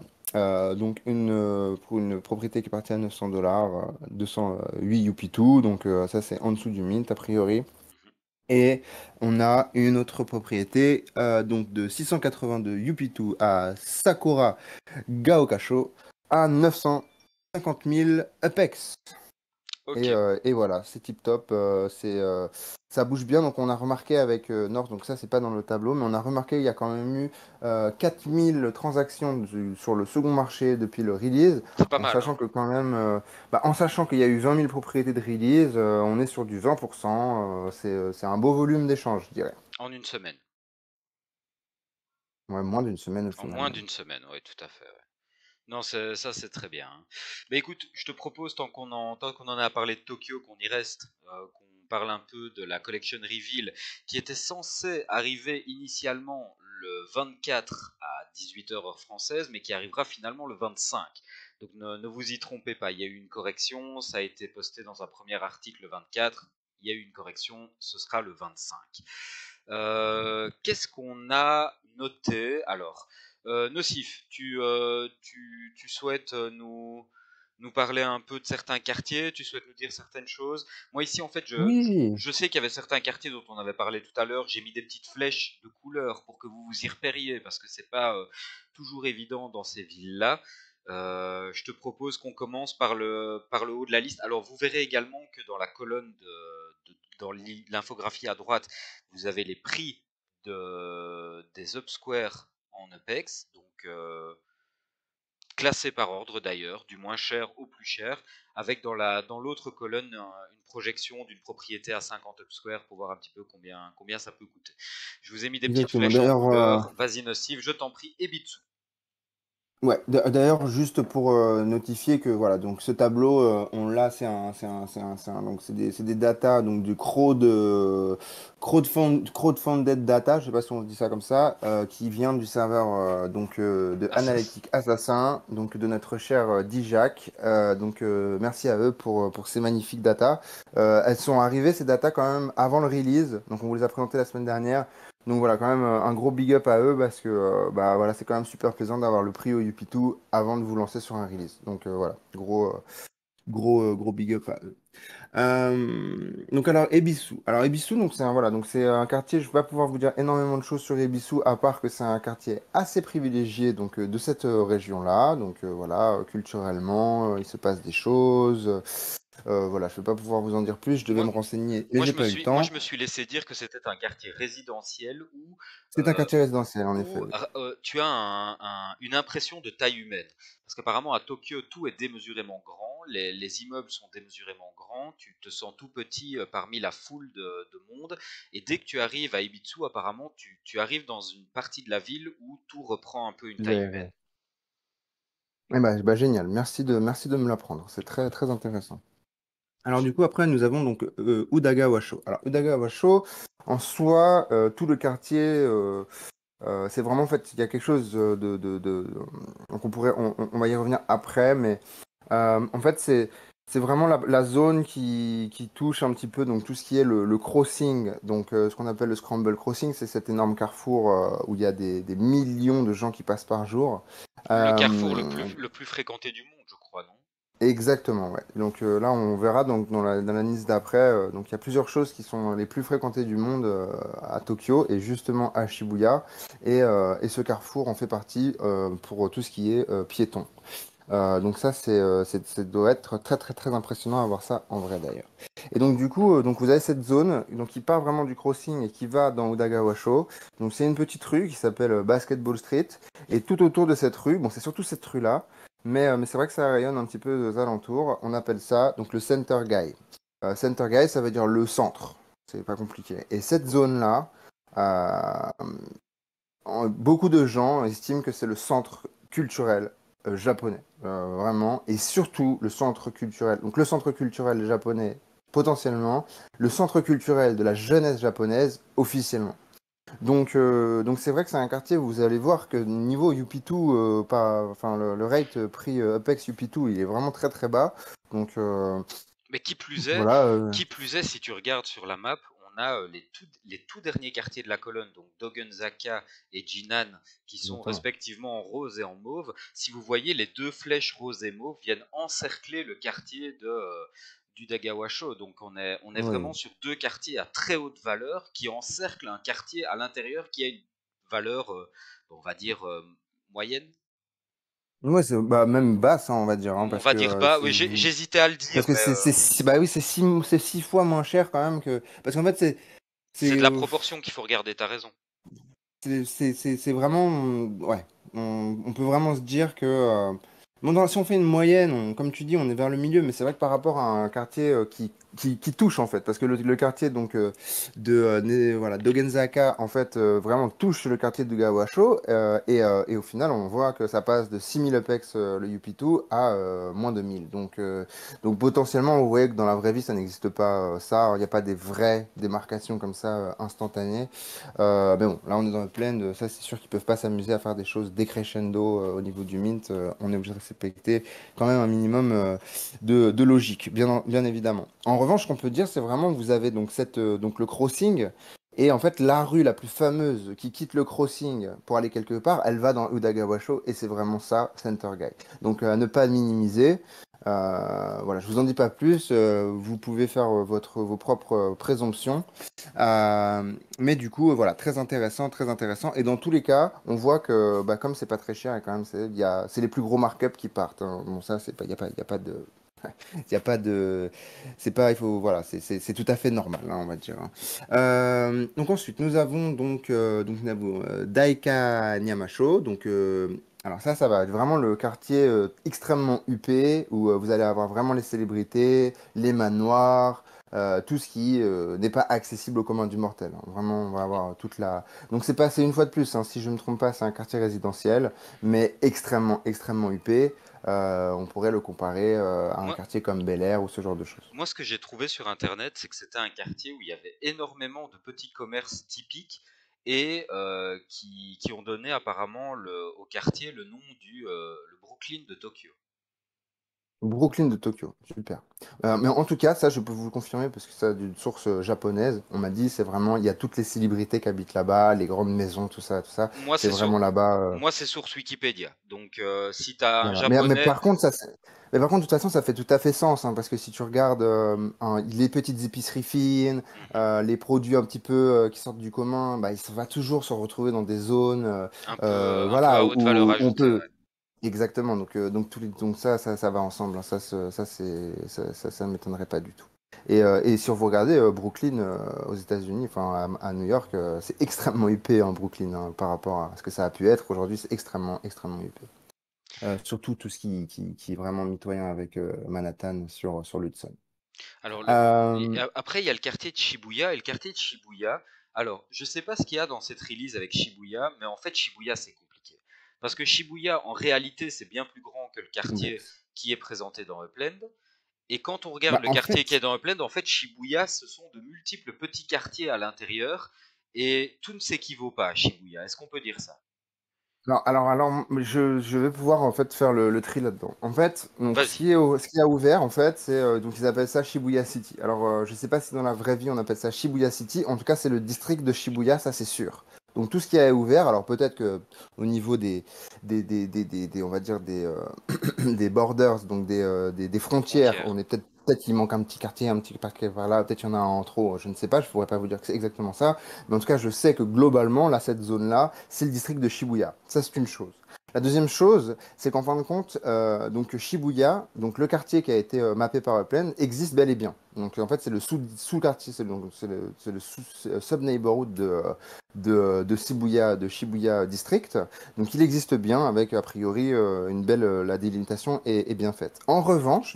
pour une propriété qui est partie à 900 dollars, 208 UP2, ça c'est en dessous du mint a priori. Et on a une autre propriété de 682 UP2 à Sakura Gaokasho à 950 000 Apex. Ok, Et voilà, c'est tip top. Ça bouge bien. Donc, on a remarqué avec North, donc ça, c'est pas dans le tableau, mais on a remarqué qu'il y a quand même eu 4000 transactions sur le second marché depuis le release, c'est pas en mal, hein. sachant que quand même, en sachant qu'il y a eu 20 000 propriétés de release, on est sur du 20%. C'est un beau volume d'échange, je dirais. En une semaine. Ouais, moins d'une semaine au En final moins même. d'une semaine, oui, tout à fait. Ouais. Non, ça c'est très bien, hein. Mais écoute, je te propose, tant qu'on en a parlé de Tokyo, qu'on y reste, qu'on parle un peu de la collection Reveal, qui était censée arriver initialement le 24 à 18 h heure française, mais qui arrivera finalement le 25. Donc ne vous y trompez pas, il y a eu une correction, ça a été posté dans un premier article le 24, il y a eu une correction, ce sera le 25. Qu'est-ce qu'on a noté alors? Nocif, tu souhaites nous parler un peu de certains quartiers, tu souhaites nous dire certaines choses. Moi ici en fait Oui. je sais qu'il y avait certains quartiers dont on avait parlé tout à l'heure, j'ai mis des petites flèches de couleur pour que vous vous y repériez parce que c'est pas toujours évident dans ces villes-là. Je te propose qu'on commence par le haut de la liste. Alors vous verrez également que dans la colonne dans l'infographie à droite, vous avez les prix des Upsquare en Apex, donc classés par ordre d'ailleurs, du moins cher au plus cher, avec dans l'autre colonne une projection d'une propriété à 50 Upsquare pour voir un petit peu combien ça peut coûter. Je vous ai mis des petites Exactement. flèches en D'ailleurs, couleur, vas-y Nocif, je t'en prie, et Bitsu. ouais, d'ailleurs, juste pour notifier que voilà, donc ce tableau, on l'a, donc c'est des datas, donc du crowdfunded data, je sais pas si on dit ça comme ça, qui vient du serveur de Assas. Analytic Assassin, donc de notre cher Dijak. Donc merci à eux pour ces magnifiques datas. Elles sont arrivées ces datas quand même avant le release, donc on vous les a présentées la semaine dernière. Donc voilà, quand même un gros big up à eux parce que bah, voilà, c'est quand même super plaisant d'avoir le prix au UP2 avant de vous lancer sur un release. Donc voilà, gros big up à eux. Donc alors Ebisu. Alors Ebisu, donc c'est un quartier. Je vais pas pouvoir vous dire énormément de choses sur Ebisu à part que c'est un quartier assez privilégié donc de cette région-là. Donc voilà, culturellement, il se passe des choses. Voilà, je vais pas pouvoir vous en dire plus. Je devais Moi, me renseigner, mais moi, j'ai je me pas eu le suis, moi, temps. je me suis laissé dire que c'était un quartier résidentiel C'est un euh, quartier résidentiel en effet. où Oui. tu as une impression de taille humaine. Parce qu'apparemment, à Tokyo, tout est démesurément grand, les immeubles sont démesurément grands, tu te sens tout petit parmi la foule de monde, et dès que tu arrives à Ibizu, apparemment, tu arrives dans une partie de la ville où tout reprend un peu une Plus taille humaine. aéré. Génial, merci de me l'apprendre, c'est très, très intéressant. Alors du coup, après, nous avons donc Udagawa-sho. Alors Udagawa-sho, en soi, tout le quartier, c'est vraiment, en fait, il y a quelque chose donc on va y revenir après, mais en fait, c'est vraiment la zone qui touche un petit peu donc tout ce qui est le crossing, donc ce qu'on appelle le scramble crossing, c'est cet énorme carrefour où il y a des millions de gens qui passent par jour. Le carrefour le Euh, plus, le plus fréquenté du monde, je crois, non? Exactement, ouais. Donc là, on verra donc dans la liste d'après. Donc il y a plusieurs choses qui sont les plus fréquentées du monde à Tokyo et justement à Shibuya. Et ce carrefour en fait partie pour tout ce qui est piéton. Donc ça, ça doit être très très très impressionnant à voir ça en vrai d'ailleurs. Et donc du coup, donc vous avez cette zone donc qui part vraiment du crossing et qui va dans Udagawa-sho. Donc c'est une petite rue qui s'appelle Basketball Street. Et tout autour de cette rue, bon c'est surtout cette rue-là, mais c'est vrai que ça rayonne un petit peu aux alentours. On appelle ça donc le Center Guy. Center Guy, ça veut dire le centre. C'est pas compliqué. Et cette zone-là, euh, beaucoup de gens estiment que c'est le centre culturel japonais, vraiment, et surtout le centre culturel. Donc le centre culturel japonais potentiellement, le centre culturel de la jeunesse japonaise officiellement. Donc c'est vrai que c'est un quartier où vous allez voir que niveau UP2, enfin le rate prix Apex UP2, il est vraiment très très bas. Donc Mais voilà, qui plus est, si tu regardes sur la map, on a les tout derniers quartiers de la colonne, donc Dogenzaka et Jinan, qui sont longtemps. respectivement en rose et en mauve. Si vous voyez, les deux flèches rose et mauve viennent encercler le quartier du Dagawasho. Donc on est vraiment Oui. sur deux quartiers à très haute valeur qui encerclent un quartier à l'intérieur qui a une valeur, on va dire, moyenne. Ouais, c'est bah, même basse, hein, on va dire, hein, On parce va que dire bas. Oui, j'hésitais à le parce dire, que mais bah oui, c'est 6 fois moins cher quand même que parce qu'en fait c'est c'est de la proportion qu'il faut regarder, t'as raison. c'est vraiment ouais, on peut vraiment se dire que bon, si on fait une moyenne, comme tu dis, on est vers le milieu, mais c'est vrai que par rapport à un quartier qui touche en fait, parce que le quartier donc voilà d'Ogenzaka en fait vraiment touche le quartier de Gawasho et au final on voit que ça passe de 6000 UPEX le Yupitu à moins de 1000. Donc potentiellement vous voyez que dans la vraie vie ça n'existe pas ça, il n'y a pas des vraies démarcations comme ça instantanées. Mais bon, là on est dans le plaine, ça c'est sûr qu'ils peuvent pas s'amuser à faire des choses décrescendo au niveau du mint. On est obligé de respecter quand même un minimum de logique, bien évidemment. En revanche, ce qu'on peut dire, c'est vraiment que vous avez donc donc le crossing. Et en fait, la rue la plus fameuse qui quitte le crossing pour aller quelque part, elle va dans Udagawasho et c'est vraiment ça, Center Guy. Donc à ne pas minimiser. Voilà, je vous en dis pas plus. Vous pouvez faire vos propres présomptions. Mais du coup, voilà, très intéressant, très intéressant. Et dans tous les cas, on voit que bah, comme c'est pas très cher, et quand même, c'est les plus gros markups qui partent, hein. Bon, ça, c'est pas, il y a pas de, il y a pas de, c'est pas, il faut, voilà, c'est tout à fait normal, hein, on va dire, hein. Donc ensuite, nous avons Daika Nyamasho. Alors ça va être vraiment le quartier extrêmement huppé où vous allez avoir vraiment les célébrités, les manoirs tout ce qui n'est pas accessible au commun du mortel, hein. Vraiment, on va avoir toute la. Donc c'est une fois de plus, hein, si je ne me trompe pas, c'est un quartier résidentiel, mais extrêmement, extrêmement huppé. On pourrait le comparer à un Moi, quartier comme Bel Air ou ce genre de choses. Moi, ce que j'ai trouvé sur internet, c'est que c'était un quartier où il y avait énormément de petits commerces typiques et qui ont donné apparemment au quartier le nom le Brooklyn de Tokyo. Brooklyn de Tokyo, super. Mais en tout cas, ça, je peux vous le confirmer parce que ça, d'une source japonaise, on m'a dit, c'est vraiment, il y a toutes les célébrités qui habitent là-bas, les grandes maisons, tout ça, tout ça. Moi, C'est c'est sur, vraiment là-bas. moi, c'est source Wikipédia. Donc, si t'as un Voilà. Mais japonais, par contre, mais par contre, de toute façon, ça fait tout à fait sens, hein, parce que si tu regardes les petites épiceries fines, mhm, les produits un petit peu qui sortent du commun, bah, va toujours se retrouver dans des zones, un peu voilà, à haute valeur où on ajoutée, peut. ouais. Exactement. Donc ça va ensemble, hein. Ça ne m'étonnerait pas du tout. Et si vous regardez Brooklyn aux États-Unis, enfin à New York, c'est extrêmement huppé, hein, Brooklyn, hein, par rapport à ce que ça a pu être. Aujourd'hui, c'est extrêmement, extrêmement huppé. Surtout tout ce qui est vraiment mitoyen avec Manhattan sur l'Hudson. Alors, Euh, après, il y a le quartier de Shibuya. Et le quartier de Shibuya, alors, je sais pas ce qu'il y a dans cette release avec Shibuya, mais en fait, Shibuya, c'est compliqué. Parce que Shibuya, en réalité, c'est bien plus grand que le c'est quartier complexe. qui est présenté dans Upland. Et quand on regarde Bah, le en quartier qui est fait, dans Upland, en fait, Shibuya, ce sont de multiples petits quartiers à l'intérieur. Et tout ne s'équivaut pas à Shibuya. Est-ce qu'on peut dire ça? je vais pouvoir en fait faire le tri là-dedans. En fait, donc Vas-y. ce qui a ouvert en fait, c'est donc ils appellent ça Shibuya City. Alors je sais pas si dans la vraie vie on appelle ça Shibuya City. En tout cas, c'est le district de Shibuya, ça c'est sûr. Donc tout ce qui a ouvert, alors peut-être que au niveau on va dire des borders, donc des frontières, Frontière. on est peut-être qu'il manque un petit quartier, un petit parquet par là, peut-être qu'il y en a un en trop, je ne sais pas, je pourrais pas vous dire que c'est exactement ça. Mais en tout cas, je sais que globalement, là, cette zone-là, c'est le district de Shibuya. Ça, c'est une chose. La deuxième chose, c'est qu'en fin de compte, donc Shibuya, donc le quartier qui a été mappé par Upland, existe bel et bien. Donc en fait, c'est le sous-quartier, c'est le sub-neighborhood de Shibuya District. Donc il existe bien avec a priori une belle, la délimitation est bien faite. En revanche,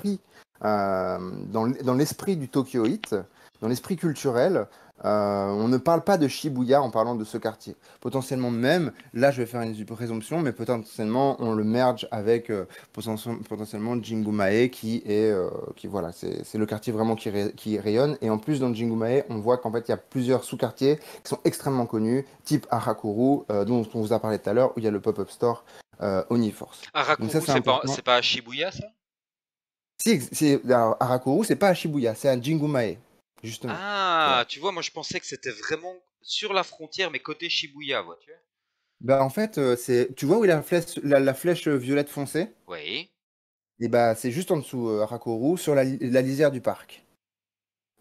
dans l'esprit du Tokyoite, dans l'esprit culturel, on ne parle pas de Shibuya en parlant de ce quartier. Potentiellement même, là je vais faire une présomption, mais potentiellement on le merge avec potentiellement Jingumae voilà, c'est le quartier vraiment qui rayonne. Et en plus dans Jingumae, on voit qu'en fait il y a plusieurs sous-quartiers qui sont extrêmement connus, type Harakuru, dont on vous a parlé tout à l'heure, où il y a le pop-up store Uniforce. Donc ça Harakuru, c'est c'est important. pas à Shibuya, ça? Alors, Harakuru, c'est pas à Shibuya, c'est à Jingumae, justement. Ah, Voilà. tu vois, moi je pensais que c'était vraiment sur la frontière, mais côté Shibuya, vois-tu? Bah, en fait, tu vois où est la flèche violette foncée? Oui. Et bah, c'est juste en dessous, Harakuru, sur la lisière du parc. Voilà.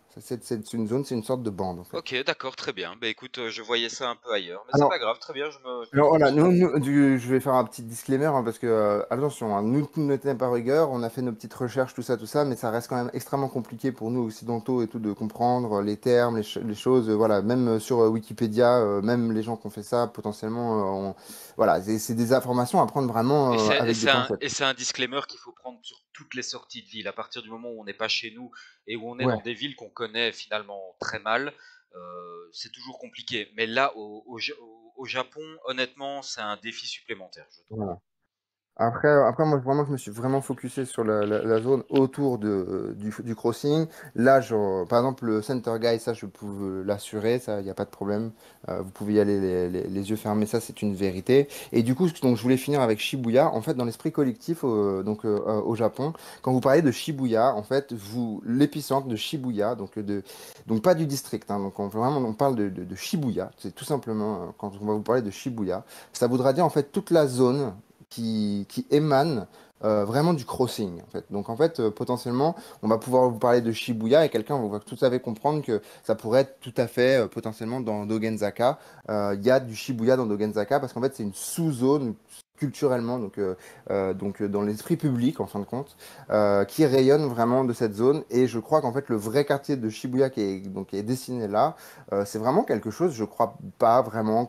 C'est une zone, c'est une sorte de bande en fait. Ok, d'accord, très bien. Bah écoute, je voyais ça un peu ailleurs, mais c'est Alors, pas grave, très bien, je me Alors fie voilà, dessus. je vais faire un petit disclaimer parce que, attention, hein, nous ne tenons pas rigueur, on a fait nos petites recherches, tout ça, mais ça reste quand même extrêmement compliqué pour nous occidentaux et tout de comprendre les termes, les choses, voilà, même sur Wikipédia, même les gens qui ont fait ça, potentiellement, voilà, c'est des informations à prendre vraiment avec des pincettes. Et c'est un disclaimer qu'il faut prendre sur toutes les sorties de ville. À partir du moment où on n'est pas chez nous et où on est dans Ouais, des villes qu'on connaît finalement très mal, c'est toujours compliqué. Mais là, au Japon, honnêtement, c'est un défi supplémentaire, je trouve. voilà. Après, moi, vraiment, je me suis vraiment focusé sur la zone autour du crossing. Là, par exemple, le Center Guy, ça, je peux l'assurer, ça, il n'y a pas de problème. Vous pouvez y aller les yeux fermés, ça, c'est une vérité. Et du coup, donc, je voulais finir avec Shibuya. En fait, dans l'esprit collectif, au Japon, quand vous parlez de Shibuya, en fait, l'épicentre de Shibuya, donc pas du district, hein, donc vraiment, on parle de Shibuya. C'est tout simplement, quand on va vous parler de Shibuya, ça voudra dire, en fait, toute la zone qui émanent vraiment du crossing, en fait. Donc, en fait, potentiellement, on va pouvoir vous parler de Shibuya et quelqu'un va tout à fait comprendre que ça pourrait être tout à fait, potentiellement, dans Dogenzaka. Il y a du Shibuya dans Dogenzaka parce qu'en fait, c'est une sous-zone culturellement, dans l'esprit public, en fin de compte, qui rayonne vraiment de cette zone. Et je crois qu'en fait, le vrai quartier de Shibuya qui est dessiné là, c'est vraiment quelque chose, je crois pas vraiment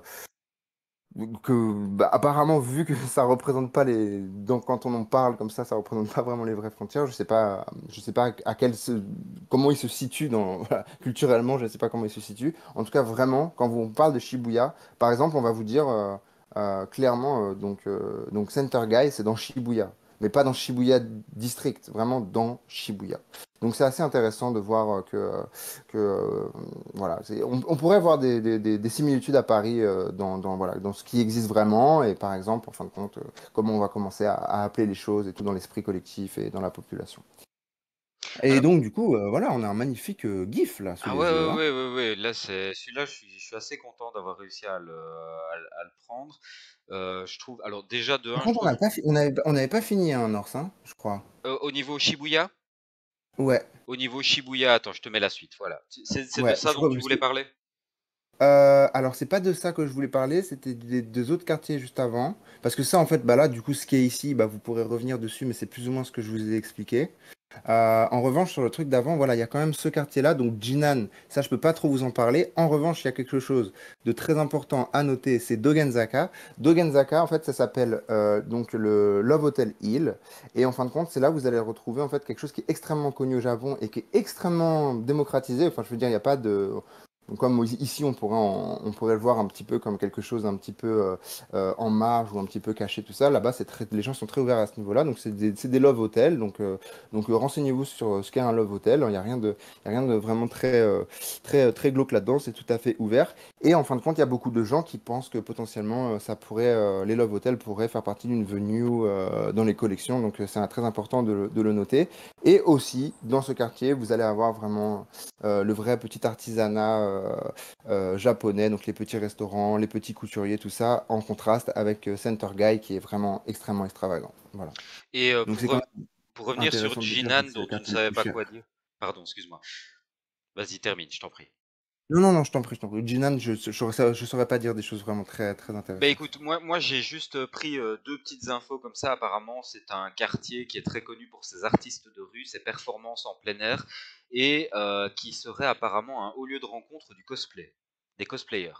apparemment, vu que ça représente pas donc quand on en parle comme ça représente pas vraiment les vraies frontières. Je sais pas comment il se situe voilà, culturellement, je sais pas comment il se situe. En tout cas, vraiment, quand on parle de Shibuya, par exemple, on va vous dire clairement, donc Center Guy, c'est dans Shibuya, mais pas dans Shibuya District, vraiment dans Shibuya. Donc c'est assez intéressant de voir voilà, on pourrait voir des similitudes à Paris voilà, dans ce qui existe vraiment et par exemple, en fin de compte, comment on va commencer à appeler les choses et tout dans l'esprit collectif et dans la population. Et Alors, donc, du coup, voilà, on a un magnifique GIF là sous ah ouais, les yeux, ouais, hein. ouais, ouais, ouais, là, c'est celui-là, je suis assez content d'avoir réussi à le prendre. Je trouve, alors déjà de Par un, je contre, trouve, on n'avait pas fini un Norse, hein, je crois. au niveau Shibuya, Ouais, attends, je te mets la suite, voilà. C'est de ouais, ça je dont crois tu parce voulais que parler? alors, c'est pas de ça que je voulais parler, c'était des deux autres quartiers juste avant. Parce que ça, en fait, bah là, du coup, ce qui est ici, bah, vous pourrez revenir dessus, mais c'est plus ou moins ce que je vous ai expliqué. En revanche, sur le truc d'avant, voilà, il y a quand même ce quartier-là, donc Jinan, ça, je peux pas trop vous en parler. En revanche, il y a quelque chose de très important à noter, c'est Dogenzaka. Dogenzaka, en fait, ça s'appelle donc le Love Hotel Hill. Et en fin de compte, c'est là où vous allez retrouver en fait quelque chose qui est extrêmement connu au Japon et qui est extrêmement démocratisé. Enfin, je veux dire, il n'y a pas de donc, comme ici, on pourrait le voir un petit peu comme quelque chose un petit peu en marge ou un petit peu caché, tout ça. Là-bas, les gens sont très ouverts à ce niveau-là. Donc, c'est des love hotels. Donc renseignez-vous sur ce qu'est un love hotel. Il y a rien de vraiment très glauque là-dedans. C'est tout à fait ouvert. Et en fin de compte, il y a beaucoup de gens qui pensent que potentiellement, les love hotels pourraient faire partie d'une venue dans les collections. Donc, c'est très important de le noter. Et aussi, dans ce quartier, vous allez avoir vraiment le vrai petit artisanat japonais, donc les petits restaurants, les petits couturiers, tout ça, en contraste avec Center Guy qui est vraiment extrêmement extravagant. Voilà. Et Donc c'est quand même pour revenir sur intéressant de dire que Jinan, c'est le dont tu ne quartier le savais plus pas quoi cher. dire. Pardon, excuse-moi. Vas-y, termine, je t'en prie. Non, non, non, je t'en prie, je t'en prie. Jinan, je saurais pas dire des choses vraiment très Bah intéressantes. écoute, moi j'ai juste pris deux petites infos comme ça. Apparemment, c'est un quartier qui est très connu pour ses artistes de rue, ses performances en plein air, et qui serait apparemment un haut lieu de rencontre du cosplay, des cosplayers.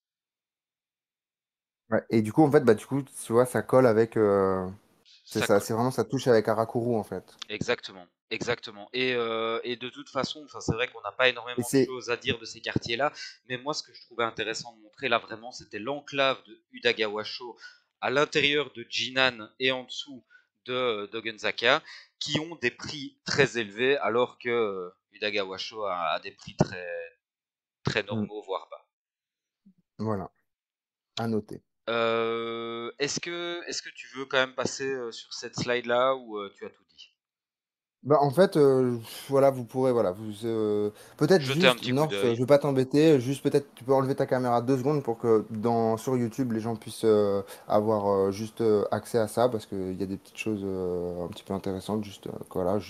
Ouais. Et du coup, en fait, bah, du coup, tu vois, ça colle avec. C'est Ça ça, colle. c'est vraiment, ça touche avec Arakuru, en fait. Exactement, exactement. Et de toute façon, enfin, c'est vrai qu'on n'a pas Et énormément de c'est. choses à dire de ces quartiers-là, mais moi, ce que je trouvais intéressant de montrer là, vraiment, c'était l'enclave de Udagawasho à l'intérieur de Jinan et en dessous de Dogenzaka, qui ont des prix très élevés, alors que Udagawasho a des prix très Hmm, normaux, voire bas. voilà, à noter. Est-ce que tu veux quand même passer sur cette slide-là ou tu as tout dit? Bah, en fait, voilà, vous pourrez, voilà, peut-être Jeter un juste, petit coup North, je d'œil. veux pas t'embêter, juste peut-être tu peux enlever ta caméra 2 secondes pour que sur YouTube, les gens puissent avoir juste accès à ça, parce qu'il y a des petites choses un petit peu intéressantes, juste, voilà, juste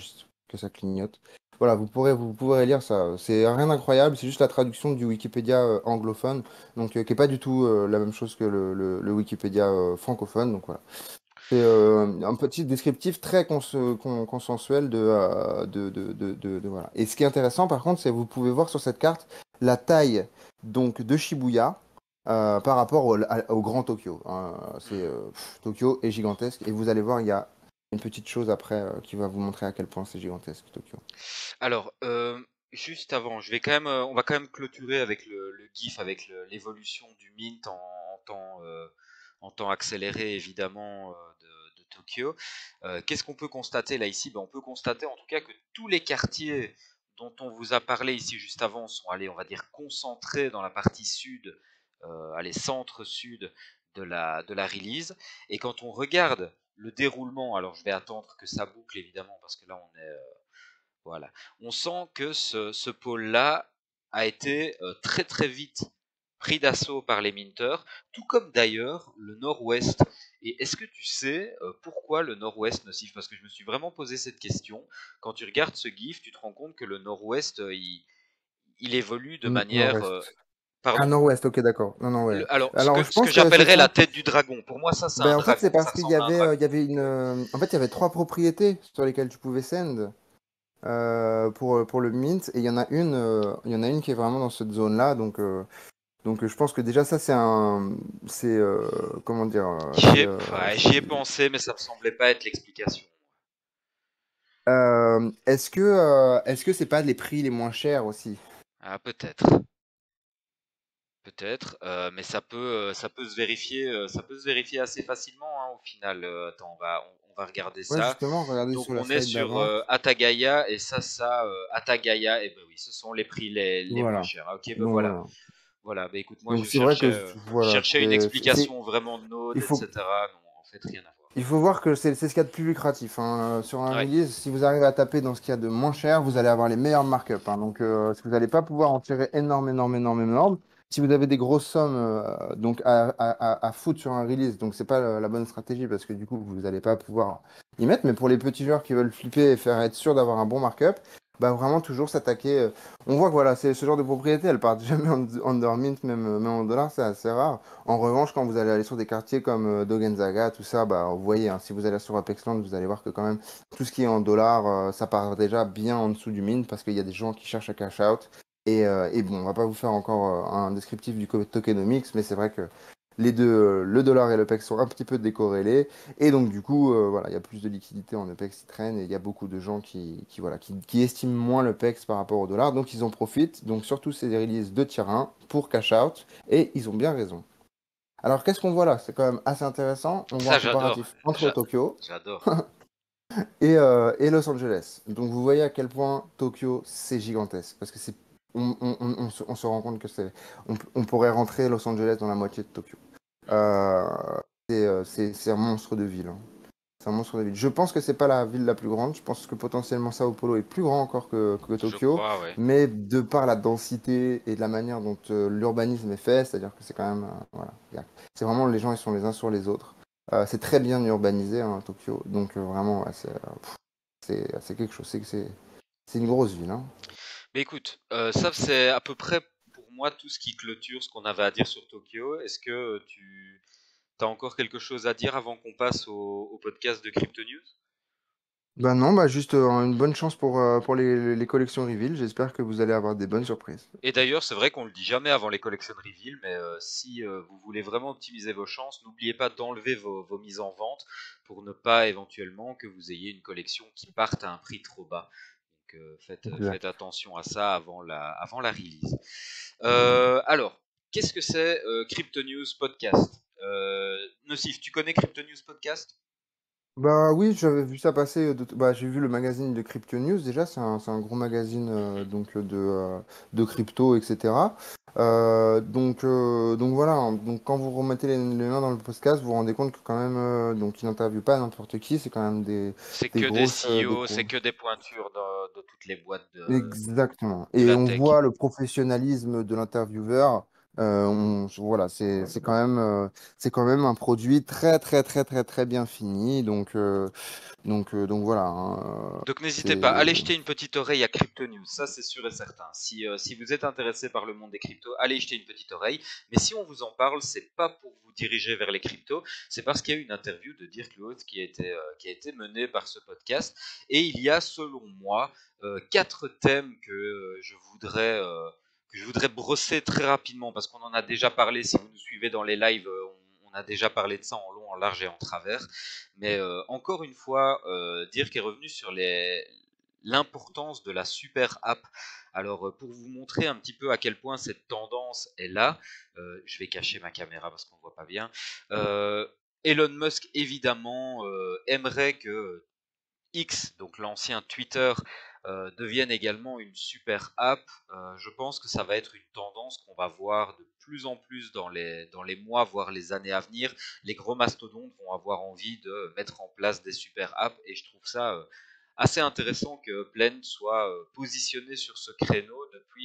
que ça clignote. Voilà, vous pourrez lire ça. C'est rien d'incroyable, c'est juste la traduction du Wikipédia anglophone, donc qui est pas du tout la même chose que le Wikipédia francophone. Donc voilà. C'est un petit descriptif très consensuel voilà. Et ce qui est intéressant, par contre, c'est que vous pouvez voir sur cette carte la taille donc de Shibuya par rapport au Grand Tokyo, hein. Tokyo est gigantesque et vous allez voir, il y a une petite chose après qui va vous montrer à quel point c'est gigantesque Tokyo. Alors, juste avant, on va quand même clôturer avec le GIF, avec l'évolution du Mint en temps accéléré, évidemment, de Tokyo. Qu'est-ce qu'on peut constater là ici? Ben, on peut constater en tout cas que tous les quartiers dont on vous a parlé ici juste avant sont, allez, on va dire, concentrés dans la partie sud, allez, centre-sud de la release. Et quand on regarde le déroulement, alors je vais attendre que ça boucle évidemment, parce que là on est voilà. On sent que ce pôle-là a été très très vite pris d'assaut par les minters, tout comme d'ailleurs le nord-ouest. Et est-ce que tu sais pourquoi le nord-ouest ne siffle? Parce que je me suis vraiment posé cette question. Quand tu regardes ce GIF, tu te rends compte que le nord-ouest, il évolue de manière... Nord-Est. Ah, pardon? Nord-Ouest, ok, d'accord. Non, non, ouais. Alors, Alors, je ce que pense que c'est j'appellerais la ça. tête du dragon. Pour moi, ça, c'est un Ben, en fait, c'est dragon. Ça parce qu'il ressemble à un dragon. il y avait en fait, il y avait trois propriétés sur lesquelles tu pouvais send pour le mint, et il y en a une qui est vraiment dans cette zone-là, donc je pense que déjà ça comment dire, Ouais, j'y ai pensé, mais ça me semblait pas être l'explication. est-ce que c'est pas les prix les moins chers aussi? Ah, peut-être. Peut-être, mais ça peut se vérifier, ça peut se vérifier assez facilement, hein, au final. Attends, on va regarder Ouais, ça. justement, regardez Donc sur la on est slide sur d'avant. Atagaya et Atagaya, et ben oui, ce sont les prix les moins Voilà. chers. Ah, ok, ben Donc voilà, voilà. voilà. Ben écoute, moi Donc c'est vrai que je voilà, cherchais une explication vraiment de il Node, faut etc. Non, en fait rien à voir. Il faut voir que c'est ce qu'il y a de plus lucratif, hein. Sur un Ouais. release, si vous arrivez à taper dans ce qu'il y a de moins cher, vous allez avoir les meilleurs markups, hein. Donc, si vous n'allez pas pouvoir en tirer énorme. Si vous avez des grosses sommes donc à foutre sur un release, donc c'est pas la bonne stratégie parce que du coup, vous n'allez pas pouvoir y mettre. Mais pour les petits joueurs qui veulent flipper et faire être sûr d'avoir un bon markup, bah vraiment toujours s'attaquer. On voit que voilà, c'est ce genre de propriété, elles partent jamais en mint, même en dollars, c'est assez rare. En revanche, quand vous allez aller sur des quartiers comme Dogenzaga, tout ça, bah, vous voyez, hein, si vous allez sur Apexland, vous allez voir que quand même tout ce qui est en dollars, ça part déjà bien en dessous du mint parce qu'il y a des gens qui cherchent à cash out. Et bon, on va pas vous faire encore un descriptif du tokenomics, mais c'est vrai que les deux, le dollar et le PEX sont un petit peu décorrélés. Et donc, du coup, voilà, il y a plus de liquidité en EPEX qui traîne et il y a beaucoup de gens voilà, qui estiment moins le PEX par rapport au dollar. Donc, ils en profitent. Donc, surtout, c'est des releases de tier 1 pour cash out. Et ils ont bien raison. Alors, qu'est-ce qu'on voit là? C'est quand même assez intéressant. On voit Ça un j'adore, comparatif entre Tokyo j'adore. et Los Angeles. Donc, vous voyez à quel point Tokyo, c'est gigantesque. Parce que on se rend compte que on pourrait rentrer Los Angeles dans la moitié de Tokyo. Euh, c'est un monstre de ville, hein. C'est un monstre de ville. Je pense que c'est pas la ville la plus grande. Je pense que potentiellement Sao Paulo est plus grand encore que Je Tokyo. crois, ouais. Mais de par la densité et de la manière dont l'urbanisme est fait, c'est-à-dire que c'est quand même. Voilà. C'est vraiment les gens, ils sont les uns sur les autres. C'est très bien urbanisé, hein, Tokyo. Donc vraiment, ouais, c'est quelque chose. C'est une grosse ville, hein. Mais écoute, ça c'est à peu près pour moi tout ce qui clôture ce qu'on avait à dire sur Tokyo. Est-ce que tu as encore quelque chose à dire avant qu'on passe au podcast de Crypto News? Bah non, bah juste une bonne chance pour les collections reveal. J'espère que vous allez avoir des bonnes surprises. Et d'ailleurs, c'est vrai qu'on le dit jamais avant les collection reveal, mais si vous voulez vraiment optimiser vos chances, n'oubliez pas d'enlever vos mises en vente pour ne pas éventuellement que vous ayez une collection qui parte à un prix trop bas. Donc faites Exact. attention à ça avant la release. Alors, qu'est-ce que c'est Crypto News Podcast? Nocif, tu connais Crypto News Podcast? Bah oui, j'avais vu ça passer. Bah, j'ai vu le magazine de Crypto News déjà. C'est un gros magazine de crypto, etc. Donc voilà, hein. Donc quand vous remettez les mains dans le podcast, vous vous rendez compte que quand même, donc il n'interviewe pas n'importe qui. C'est quand même C'est des que des grosses, des CEO, c'est gros. que des pointures de toutes les boîtes Exactement. de Et la on tech. voit le professionnalisme de l'intervieweur. Voilà, c'est quand même un produit très très très très très bien fini. Donc voilà, hein, Donc n'hésitez pas, c'est allez jeter une petite oreille à Crypto News, ça c'est sûr et certain. Si vous êtes intéressé par le monde des cryptos, allez jeter une petite oreille. Mais si on vous en parle, c'est pas pour vous diriger vers les cryptos, c'est parce qu'il y a eu une interview de Dirk Loth qui a été menée par ce podcast. Et il y a, selon moi, 4 thèmes que je voudrais brosser très rapidement, parce qu'on en a déjà parlé. Si vous nous suivez dans les lives, on a déjà parlé de ça en long, en large et en travers. Mais encore une fois, Dirk est revenu sur l'importance de la super app. Alors, pour vous montrer un petit peu à quel point cette tendance est là, je vais cacher ma caméra parce qu'on ne voit pas bien. Euh, Elon Musk, évidemment, aimerait que X, donc l'ancien Twitter, devienne également une super app. Je pense que ça va être une tendance qu'on va voir de plus en plus dans les mois, voire les années à venir. Les gros mastodontes vont avoir envie de mettre en place des super apps et je trouve ça assez intéressant que Blend soit positionné sur ce créneau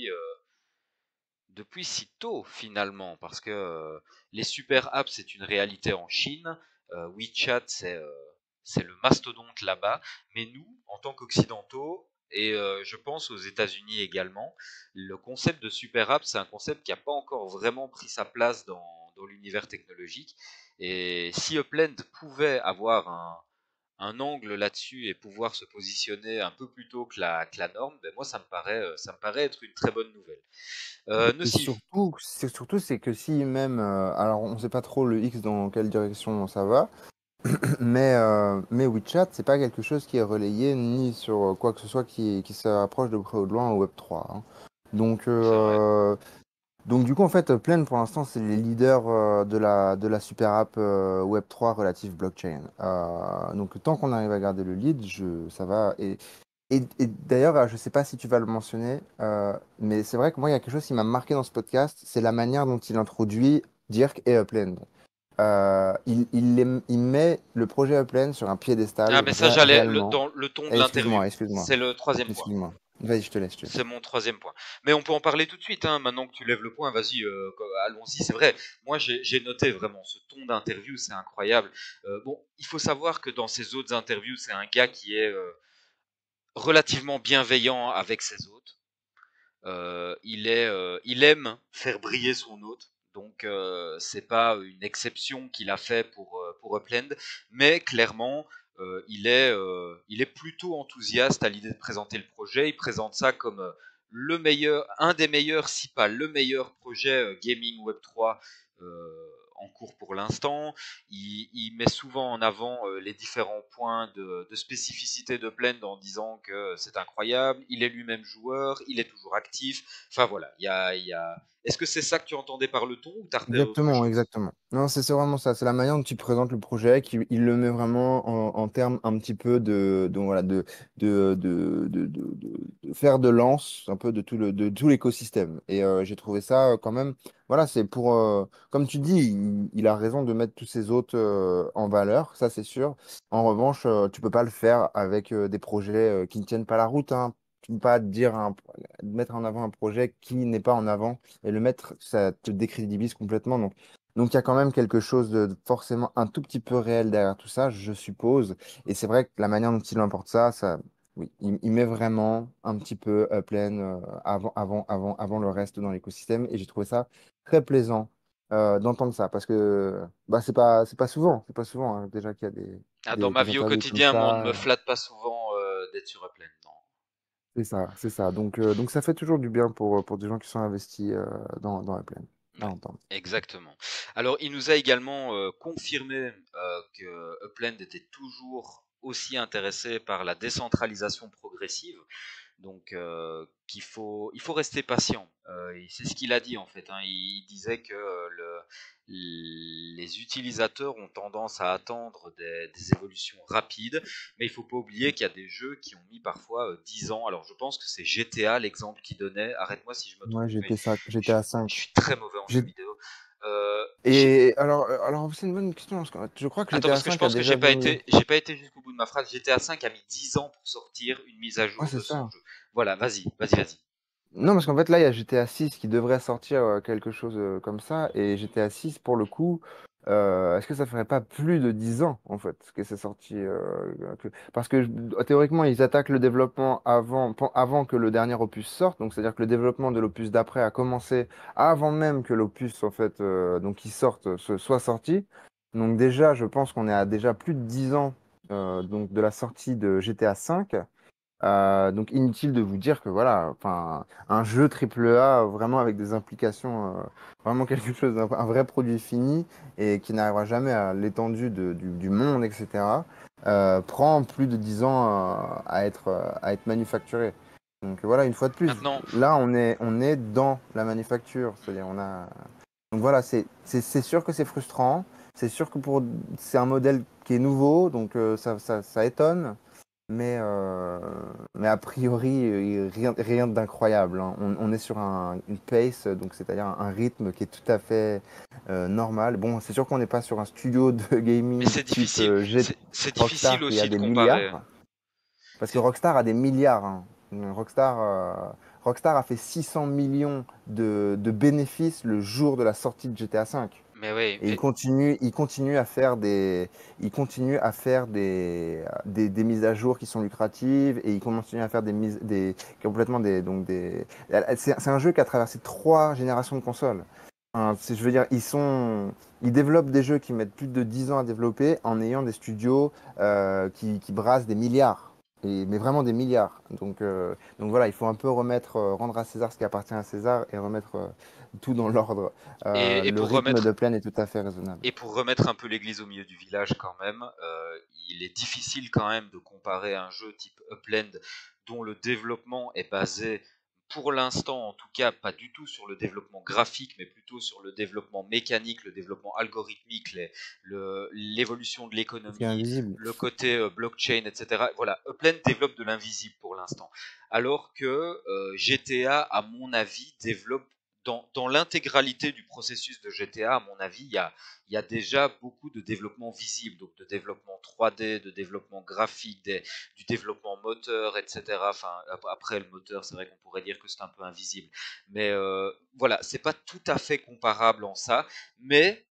depuis si tôt finalement, parce que les super apps c'est une réalité en Chine, WeChat c'est le mastodonte là-bas, mais nous, en tant qu'occidentaux, et je pense aux États-Unis également, le concept de super app c'est un concept qui n'a pas encore vraiment pris sa place dans l'univers technologique, et si Upland pouvait avoir un angle là-dessus et pouvoir se positionner un peu plus tôt que que la norme, ben moi ça me paraît être une très bonne nouvelle. Nocif. c'est que si même, alors on sait pas trop le X dans quelle direction ça va, mais WeChat, c'est pas quelque chose qui est relayé ni sur quoi que ce soit qui se rapproche de près ou de loin au Web3, hein. Donc, C'est vrai. du coup, en fait, Plaid, pour l'instant, c'est les leaders de la super app Web3 relative blockchain. Donc, tant qu'on arrive à garder le lead, ça va. Et d'ailleurs, je ne sais pas si tu vas le mentionner, mais c'est vrai que moi, il y a quelque chose qui m'a marqué dans ce podcast, c'est la manière dont il introduit Dirk et Upland. Il met le projet Upland sur un piédestal Ah, mais ça, j'allais réellement. dans le ton de Eh, l'interview. excuse-moi, C'est le troisième point. excuse-moi. Vas-y, je te laisse, je te C'est laisse. mon troisième point. Mais on peut en parler tout de suite, hein, maintenant que tu lèves le point. Vas-y, allons-y. C'est vrai. Moi, j'ai noté vraiment ce ton d'interview, c'est incroyable. Bon, il faut savoir que dans ses autres interviews, c'est un gars qui est relativement bienveillant avec ses hôtes. Il aime faire briller son hôte, donc c'est pas une exception qu'il a fait pour Upland, mais clairement il est plutôt enthousiaste à l'idée de présenter le projet. Il présente ça comme le meilleur, un des meilleurs, si pas le meilleur projet gaming Web 3 en cours pour l'instant. Il met souvent en avant les différents points de spécificité de Blend en disant que c'est incroyable, il est lui-même joueur, il est toujours actif. Enfin voilà, il y a... Est-ce que c'est ça que tu entendais par le ton ou t'as repéré autre Exactement, chose? exactement. Non, c'est vraiment ça. C'est la manière dont il présente le projet, qu'il il le met vraiment en termes un petit peu voilà, de faire de lance un peu de tout l'écosystème. Et j'ai trouvé ça quand même, voilà, c'est pour, comme tu dis, il a raison de mettre tous ses hôtes en valeur, ça c'est sûr. En revanche, tu peux pas le faire avec des projets qui ne tiennent pas la route, hein. Tu peux pas mettre en avant un projet qui n'est pas en avant et le mettre, ça te décrédibilise complètement. Donc il y a quand même quelque chose de forcément un tout petit peu réel derrière tout ça, je suppose. Et c'est vrai que la manière dont il emporte ça, oui, il met vraiment un petit peu Upland avant le reste dans l'écosystème. Et j'ai trouvé ça très plaisant d'entendre ça parce que bah, c'est pas souvent hein, déjà qu'il y a Ah, dans ma des vie au interviews comme quotidien, moi, on ne me ça. flatte pas souvent d'être sur Upland. Non. C'est ça, c'est ça. Donc ça fait toujours du bien pour des gens qui sont investis dans Upland. À Ouais, entendre. exactement. Alors, il nous a également confirmé que Upland était toujours aussi intéressé par la décentralisation progressive. Donc, il faut rester patient. Et c'est ce qu'il a dit en fait, hein. Il disait que les utilisateurs ont tendance à attendre des évolutions rapides, mais il faut pas oublier qu'il y a des jeux qui ont mis parfois 10 ans. Alors, je pense que c'est GTA l'exemple qu'il donnait. Arrête-moi si je me Moi, trompe, mais j'étais à 5. je suis très mauvais en jeux vidéo. Et alors c'est une bonne question, parce que je crois que Attends, GTA parce que je 5 a pense que déjà vu. j'ai pas été jusqu'au bout de ma phrase. GTA 5 a mis 10 ans pour sortir une mise à Ouais, jour c'est de son ça. jeu. Voilà, vas-y. Non, parce qu'en fait, là, il y a GTA 6 qui devrait sortir quelque chose comme ça. Et GTA 6, pour le coup, est-ce que ça ferait pas plus de 10 ans, en fait, que c'est sorti Parce que théoriquement, ils attaquent le développement avant que le dernier opus sorte. Donc, c'est-à-dire que le développement de l'opus d'après a commencé avant même que l'opus, en fait, donc, qui sorte, soit sorti. Donc, déjà, je pense qu'on est à déjà plus de 10 ans donc, de la sortie de GTA 5. Donc inutile de vous dire que voilà, enfin, un jeu triple A vraiment avec des implications, vraiment quelque chose, un vrai produit fini et qui n'arrivera jamais à l'étendue du monde, etc., prend plus de 10 ans à être manufacturé. Donc voilà, une fois de plus, Maintenant, là on est dans la manufacture, c'est-à-dire on a. Donc voilà, c'est sûr que c'est frustrant, c'est sûr que c'est un modèle qui est nouveau, donc ça étonne. Mais, euh, mais a priori, rien d'incroyable, hein. On est sur une pace, donc c'est-à-dire un rythme qui est tout à fait normal. Bon, c'est sûr qu'on n'est pas sur un studio de mais gaming c'est type difficile, c'est difficile Rockstar qui a aussi de des comparer. milliards, parce que C'est- Rockstar a des milliards, hein. Rockstar, Rockstar a fait 600 millions de bénéfices le jour de la sortie de GTA V. Mais oui, Et mais il continue à faire des mises à jour qui sont lucratives et il continue à faire complètement c'est un jeu qui a traversé 3 générations de consoles. Enfin, je veux dire, ils développent des jeux qui mettent plus de 10 ans à développer en ayant des studios qui brassent des milliards. Mais vraiment des milliards. Donc voilà, il faut un peu rendre à César ce qui appartient à César et remettre tout dans l'ordre. et Le pour rythme remettre de plaine est tout à fait raisonnable. Et pour remettre un peu l'église au milieu du village quand même, il est difficile quand même de comparer un jeu type Upland dont le développement est basé, pour l'instant en tout cas, pas du tout sur le développement graphique, mais plutôt sur le développement mécanique, le développement algorithmique, l'évolution de Ce qui est l'économie, invisible. le côté blockchain, etc. Voilà, Upland développe de l'invisible pour l'instant. Alors que GTA, à mon avis, développe dans l'intégralité du processus de GTA, à mon avis, il y a déjà beaucoup de développement visible, donc de développement 3D, de développement graphique, du développement moteur, etc. Enfin, après le moteur, c'est vrai qu'on pourrait dire que c'est un peu invisible, mais voilà, c'est pas tout à fait comparable en ça, mais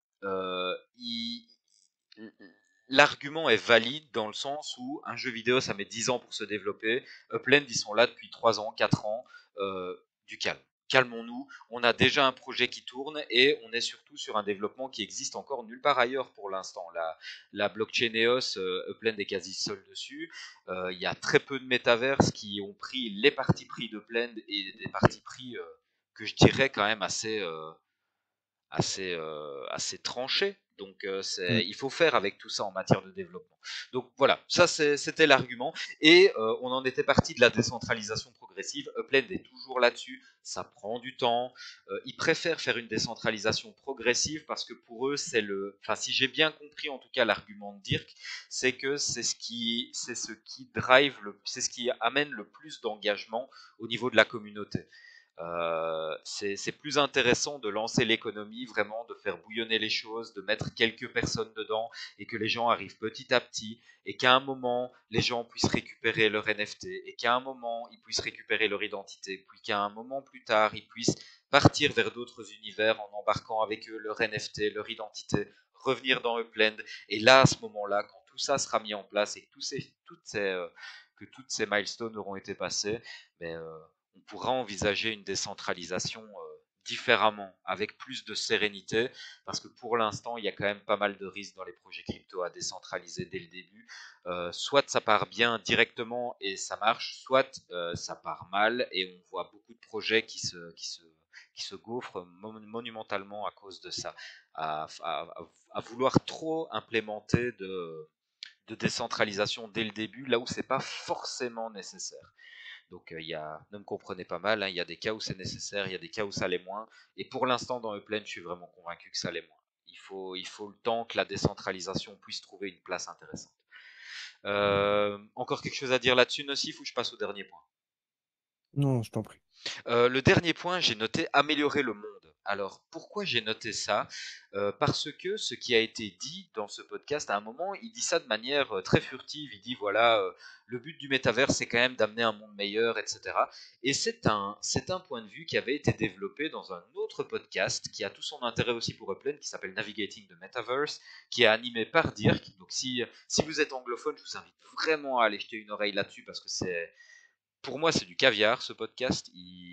l'argument est valide dans le sens où un jeu vidéo, ça met 10 ans pour se développer. Upland, ils sont là depuis 3 ans, 4 ans. Du calme. Calmons-nous. On a déjà un projet qui tourne et on est surtout sur un développement qui existe encore nulle part ailleurs pour l'instant. La blockchain EOS, Upland est quasi seul dessus. Il y a très peu de métaverses qui ont pris les partis pris d'Upland et des partis pris que je dirais quand même assez tranché. Donc Mm. il faut faire avec tout ça en matière de développement. Donc voilà, ça c'était l'argument. Et on en était parti de la décentralisation progressive. Upland est toujours là-dessus. Ça prend du temps. Ils préfèrent faire une décentralisation progressive parce que pour eux, enfin si j'ai bien compris en tout cas l'argument de Dirk, c'est que c'est ce qui drive, c'est ce qui amène le plus d'engagement au niveau de la communauté. C'est plus intéressant de lancer l'économie, vraiment de faire bouillonner les choses, de mettre quelques personnes dedans et que les gens arrivent petit à petit et qu'à un moment les gens puissent récupérer leur NFT et qu'à un moment ils puissent récupérer leur identité, puis qu'à un moment plus tard ils puissent partir vers d'autres univers en embarquant avec eux leur NFT, leur identité, revenir dans Upland et là à ce moment-là quand tout ça sera mis en place et que toutes ces milestones auront été passés, mais on pourra envisager une décentralisation différemment, avec plus de sérénité, parce que pour l'instant, il y a quand même pas mal de risques dans les projets crypto à décentraliser dès le début. Soit ça part bien directement et ça marche, soit ça part mal et on voit beaucoup de projets qui se gaufrent monumentalement à cause de ça, à vouloir trop implémenter de décentralisation dès le début, là où c'est pas forcément nécessaire. Donc ne me comprenez pas mal, hein, il y a des cas où c'est nécessaire, il y a des cas où ça l'est moins. Et pour l'instant, dans Upland, je suis vraiment convaincu que ça l'est moins. Il faut le temps que la décentralisation puisse trouver une place intéressante. Encore quelque chose à dire là-dessus, Nocif, ou je passe au dernier point? Non, je t'en prie. Le dernier point, j'ai noté améliorer le monde. Alors, pourquoi j'ai noté ça? Parce que ce qui a été dit dans ce podcast, à un moment, il dit ça de manière très furtive. Il dit voilà, le but du métavers, c'est quand même d'amener un monde meilleur, etc. Et c'est un point de vue qui avait été développé dans un autre podcast qui a tout son intérêt aussi pour Upland, qui s'appelle Navigating the Metaverse, qui est animé par Dirk. Donc, si vous êtes anglophone, je vous invite vraiment à aller jeter une oreille là-dessus parce que pour moi, c'est du caviar ce podcast.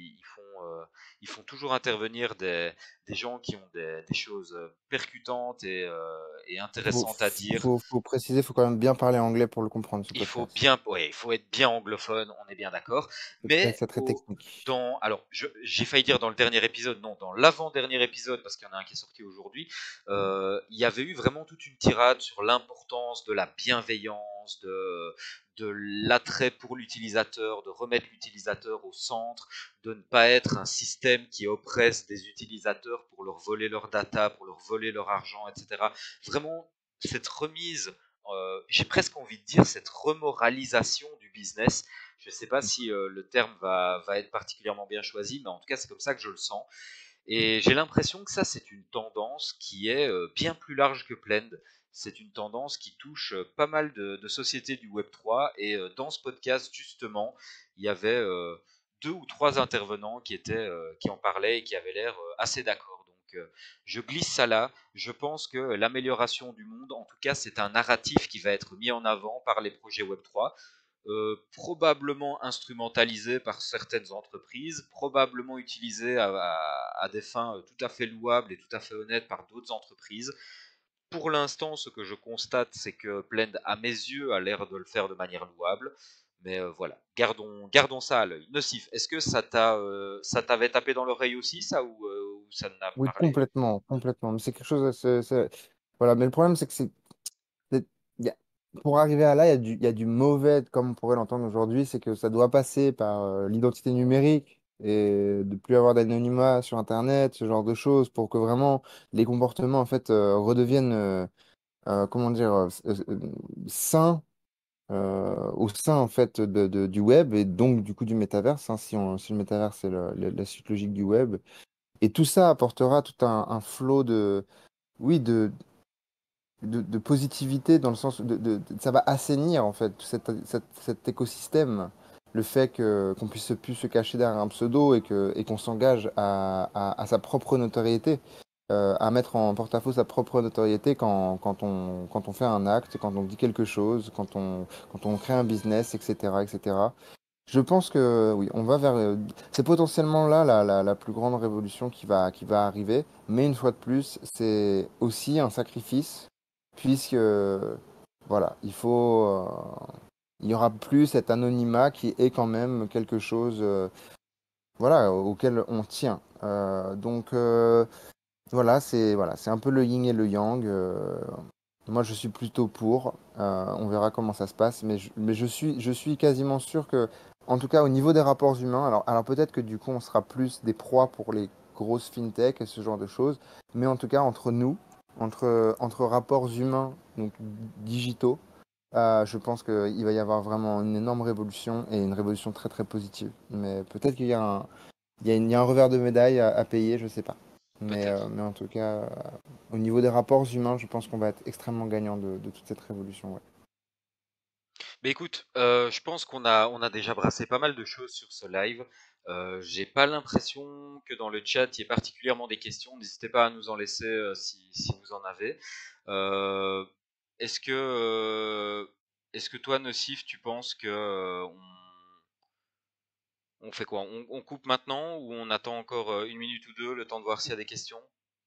Ils font toujours intervenir des gens qui ont des choses percutantes et Faut, intéressantes à dire. faut préciser, faut quand même bien parler anglais pour le comprendre, ce Il faut podcast. bien, ouais, il faut être bien anglophone, on est bien d'accord. Mais C'est très technique. alors, j'ai failli dire dans le dernier épisode, non, dans l'avant-dernier épisode, parce qu'il y en a un qui est sorti aujourd'hui, il y avait eu vraiment toute une tirade sur l'importance de la bienveillance, de l'attrait pour l'utilisateur, de remettre l'utilisateur au centre, de ne pas être un système qui oppresse des utilisateurs pour leur voler leur data, pour leur voler leur argent, etc. Vraiment, cette remise j'ai presque envie de dire cette remoralisation du business. Je ne sais pas si le terme va être particulièrement bien choisi, mais en tout cas c'est comme ça que je le sens. Et j'ai l'impression que ça c'est une tendance qui est bien plus large que Plend. C'est une tendance qui touche pas mal de sociétés du Web3. Et dans ce podcast justement, il y avait deux ou trois intervenants qui en parlaient et qui avaient l'air assez d'accord. Donc je glisse ça là. Je pense que l'amélioration du monde, en tout cas, c'est un narratif qui va être mis en avant par les projets Web3, probablement instrumentalisé par certaines entreprises, probablement utilisé à des fins tout à fait louables et tout à fait honnêtes par d'autres entreprises. Pour l'instant, ce que je constate, c'est que Blend, à mes yeux, a l'air de le faire de manière louable. Mais voilà, gardons ça à l'œil. Nocif, est-ce que ça t'avait tapé dans l'oreille aussi, ça, ou ça n'a Oui, parlé? complètement, complètement. Mais c'est quelque chose, voilà. Mais le problème, c'est que c'est- il y a- pour arriver à là, il y a du mauvais, comme on pourrait l'entendre aujourd'hui, c'est que ça doit passer par l'identité numérique et de plus avoir d'anonymat sur Internet, ce genre de choses, pour que vraiment les comportements, en fait, redeviennent, comment dire, sains, au sein, en fait, du web et donc, du coup, du métaverse, hein, si le métaverse, c'est la suite logique du web. Et tout ça apportera tout un flot oui, de positivité dans le sens ça va assainir en fait tout cet écosystème. Le fait qu'on puisse plus se cacher derrière un pseudo et qu'on s'engage à sa propre notoriété, à mettre en porte-à-faux sa propre notoriété quand on fait un acte, quand on dit quelque chose, quand on crée un business, etc., etc. Je pense que oui, on va vers. C'est potentiellement là la plus grande révolution qui va arriver, mais une fois de plus, c'est aussi un sacrifice, puisque voilà, il y aura plus cet anonymat qui est quand même quelque chose, voilà, auquel on tient. Voilà, c'est un peu le yin et le yang. Moi, je suis plutôt pour. On verra comment ça se passe, mais je suis quasiment sûr que, en tout cas, au niveau des rapports humains, alors peut-être que du coup, on sera plus des proies pour les grosses fintech et ce genre de choses, mais en tout cas, entre nous, entre rapports humains, donc digitaux, je pense qu'il va y avoir vraiment une énorme révolution et une révolution très très positive. Mais peut-être qu'il y a il y a un revers de médaille à payer, je sais pas. Peut-être. Mais en tout cas, au niveau des rapports humains, je pense qu'on va être extrêmement gagnant de toute cette révolution. Ouais. Mais écoute, je pense on a déjà brassé pas mal de choses sur ce live. J'ai pas l'impression que dans le chat il y ait particulièrement des questions. N'hésitez pas à nous en laisser si vous en avez. Euh, est-ce que, euh, est-ce que toi, Nocif, tu penses que on fait quoi? On coupe maintenant ou on attend encore une minute ou deux, le temps de voir s'il y a des questions?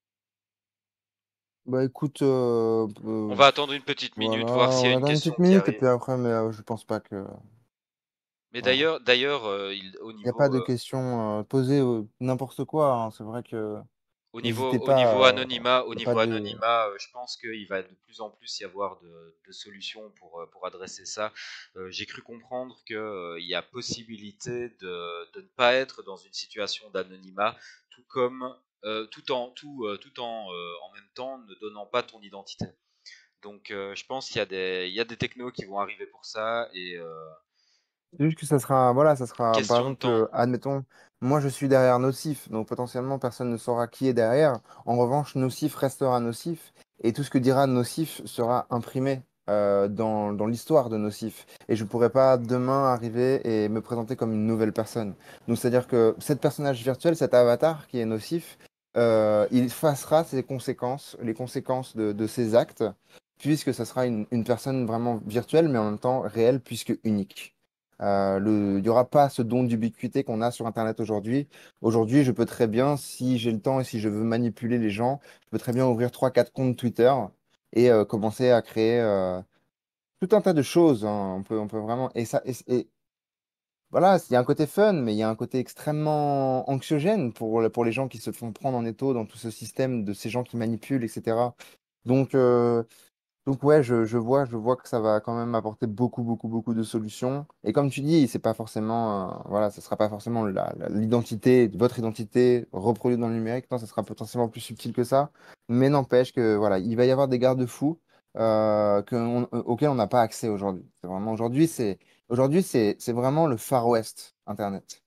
Bah écoute, On va attendre une petite voilà, minute, voir s'il y a on une attend une question petite qui minute et arrive. puis après, mais je pense pas que. Mais Voilà. d'ailleurs, au Il n'y a pas niveau de questions posées n'importe quoi, hein. C'est vrai que n'hésitez pas. Il Au n'y a pas niveau de. anonymat, je pense qu'il va de plus en plus y avoir de solutions pour adresser ça. J'ai cru comprendre qu'il y a possibilité de ne pas être dans une situation d'anonymat, tout comme tout en même temps ne donnant pas ton identité. Donc je pense qu'il y a des technos qui vont arriver pour ça C'est juste que ça sera, voilà, ça sera, par Question de exemple, temps. admettons, moi je suis derrière Nocif, donc potentiellement personne ne saura qui est derrière. En revanche, Nocif restera Nocif, et tout ce que dira Nocif sera imprimé dans l'histoire de Nocif. Et je ne pourrai pas demain arriver et me présenter comme une nouvelle personne. Donc c'est-à-dire que cet personnage virtuel, cet avatar qui est Nocif, il effacera ses conséquences, les conséquences de ses actes, puisque ça sera une personne vraiment virtuelle, mais en même temps réelle, puisque unique. Il n'y aura pas ce don d'ubiquité qu'on a sur Internet aujourd'hui. Aujourd'hui, je peux très bien, si j'ai le temps et si je veux manipuler les gens, je peux très bien ouvrir trois quatre comptes Twitter et commencer à créer tout un tas de choses, hein. On peut vraiment. Et voilà, il y a un côté fun, mais il y a un côté extrêmement anxiogène pour les gens qui se font prendre en étau dans tout ce système de ces gens qui manipulent, etc. Donc, euh, donc ouais, je vois que ça va quand même apporter beaucoup, beaucoup, beaucoup de solutions. Et comme tu dis, c'est pas forcément, voilà, ça sera pas forcément l'identité, votre identité reproduite dans le numérique. Non, ça sera potentiellement plus subtil que ça. Mais n'empêche que voilà, il va y avoir des garde-fous auxquels on n'a pas accès aujourd'hui. C'est vraiment aujourd'hui, c'est vraiment le Far West Internet.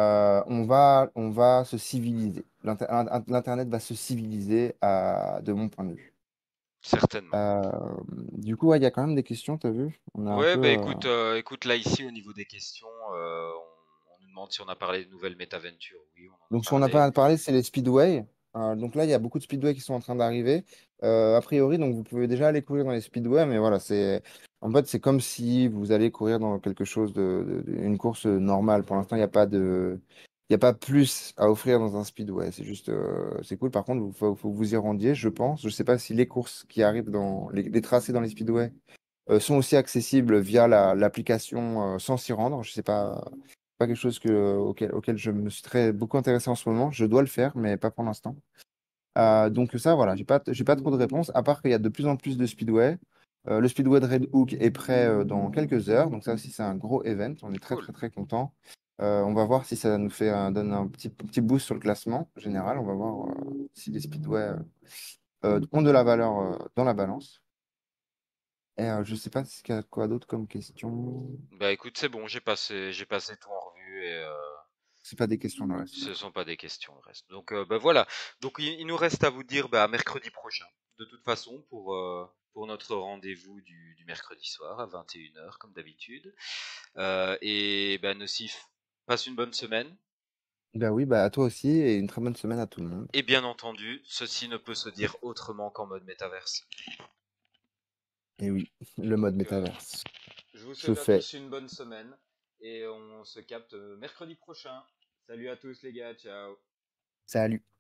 On va se civiliser. L'Internet va se civiliser de mon point de vue. Certainement. Euh, du coup, ouais, il y a quand même des questions, t'as vu? On a un Ouais, peu. bah écoute, là ici au niveau des questions, on nous demande si on a parlé de nouvelles MetaVentures. Oui, on en a Donc, ce qu'on n'a parlé. pas parlé, c'est les speedways. Donc là, il y a beaucoup de speedways qui sont en train d'arriver. A priori, donc vous pouvez déjà aller courir dans les speedways, mais voilà, en fait, c'est comme si vous allez courir dans quelque chose une course normale. Pour l'instant, il y a pas plus à offrir dans un speedway. C'est juste, c'est cool. Par contre, faut que vous y rendiez, je pense. Je sais pas si les courses qui arrivent dans les tracés dans les speedways sont aussi accessibles via l'application sans s'y rendre. Je sais pas quelque chose auquel je me suis beaucoup intéressé en ce moment. Je dois le faire, mais pas pour l'instant. Donc ça, voilà, j'ai pas trop de réponses, à part qu'il y a de plus en plus de speedway. Le speedway de Red Hook est prêt dans quelques heures, donc ça aussi c'est un gros event. On est très Cool. très très content. On va voir si ça nous donne un petit boost sur le classement général. On va voir si les speedways ont de la valeur dans la balance. Et je sais pas ce qu'il y a quoi d'autre comme question. Bah écoute, c'est bon, j'ai passé tout en revue et C'est pas des questions le reste. ce sont pas des questions le reste. Donc bah voilà. Donc il nous reste à vous dire bah, à mercredi prochain. De toute façon, pour notre rendez-vous du mercredi soir à 21 h comme d'habitude. Et bah Nocif, passe une bonne semaine. Bah oui, bah à toi aussi et une très bonne semaine à tout le monde. Et bien entendu, ceci ne peut se dire autrement qu'en mode métaverse. Et oui, le mode Donc métaverse. je vous Je souhaite à fais. tous une bonne semaine et on se capte mercredi prochain. Salut à tous les gars, ciao. Salut.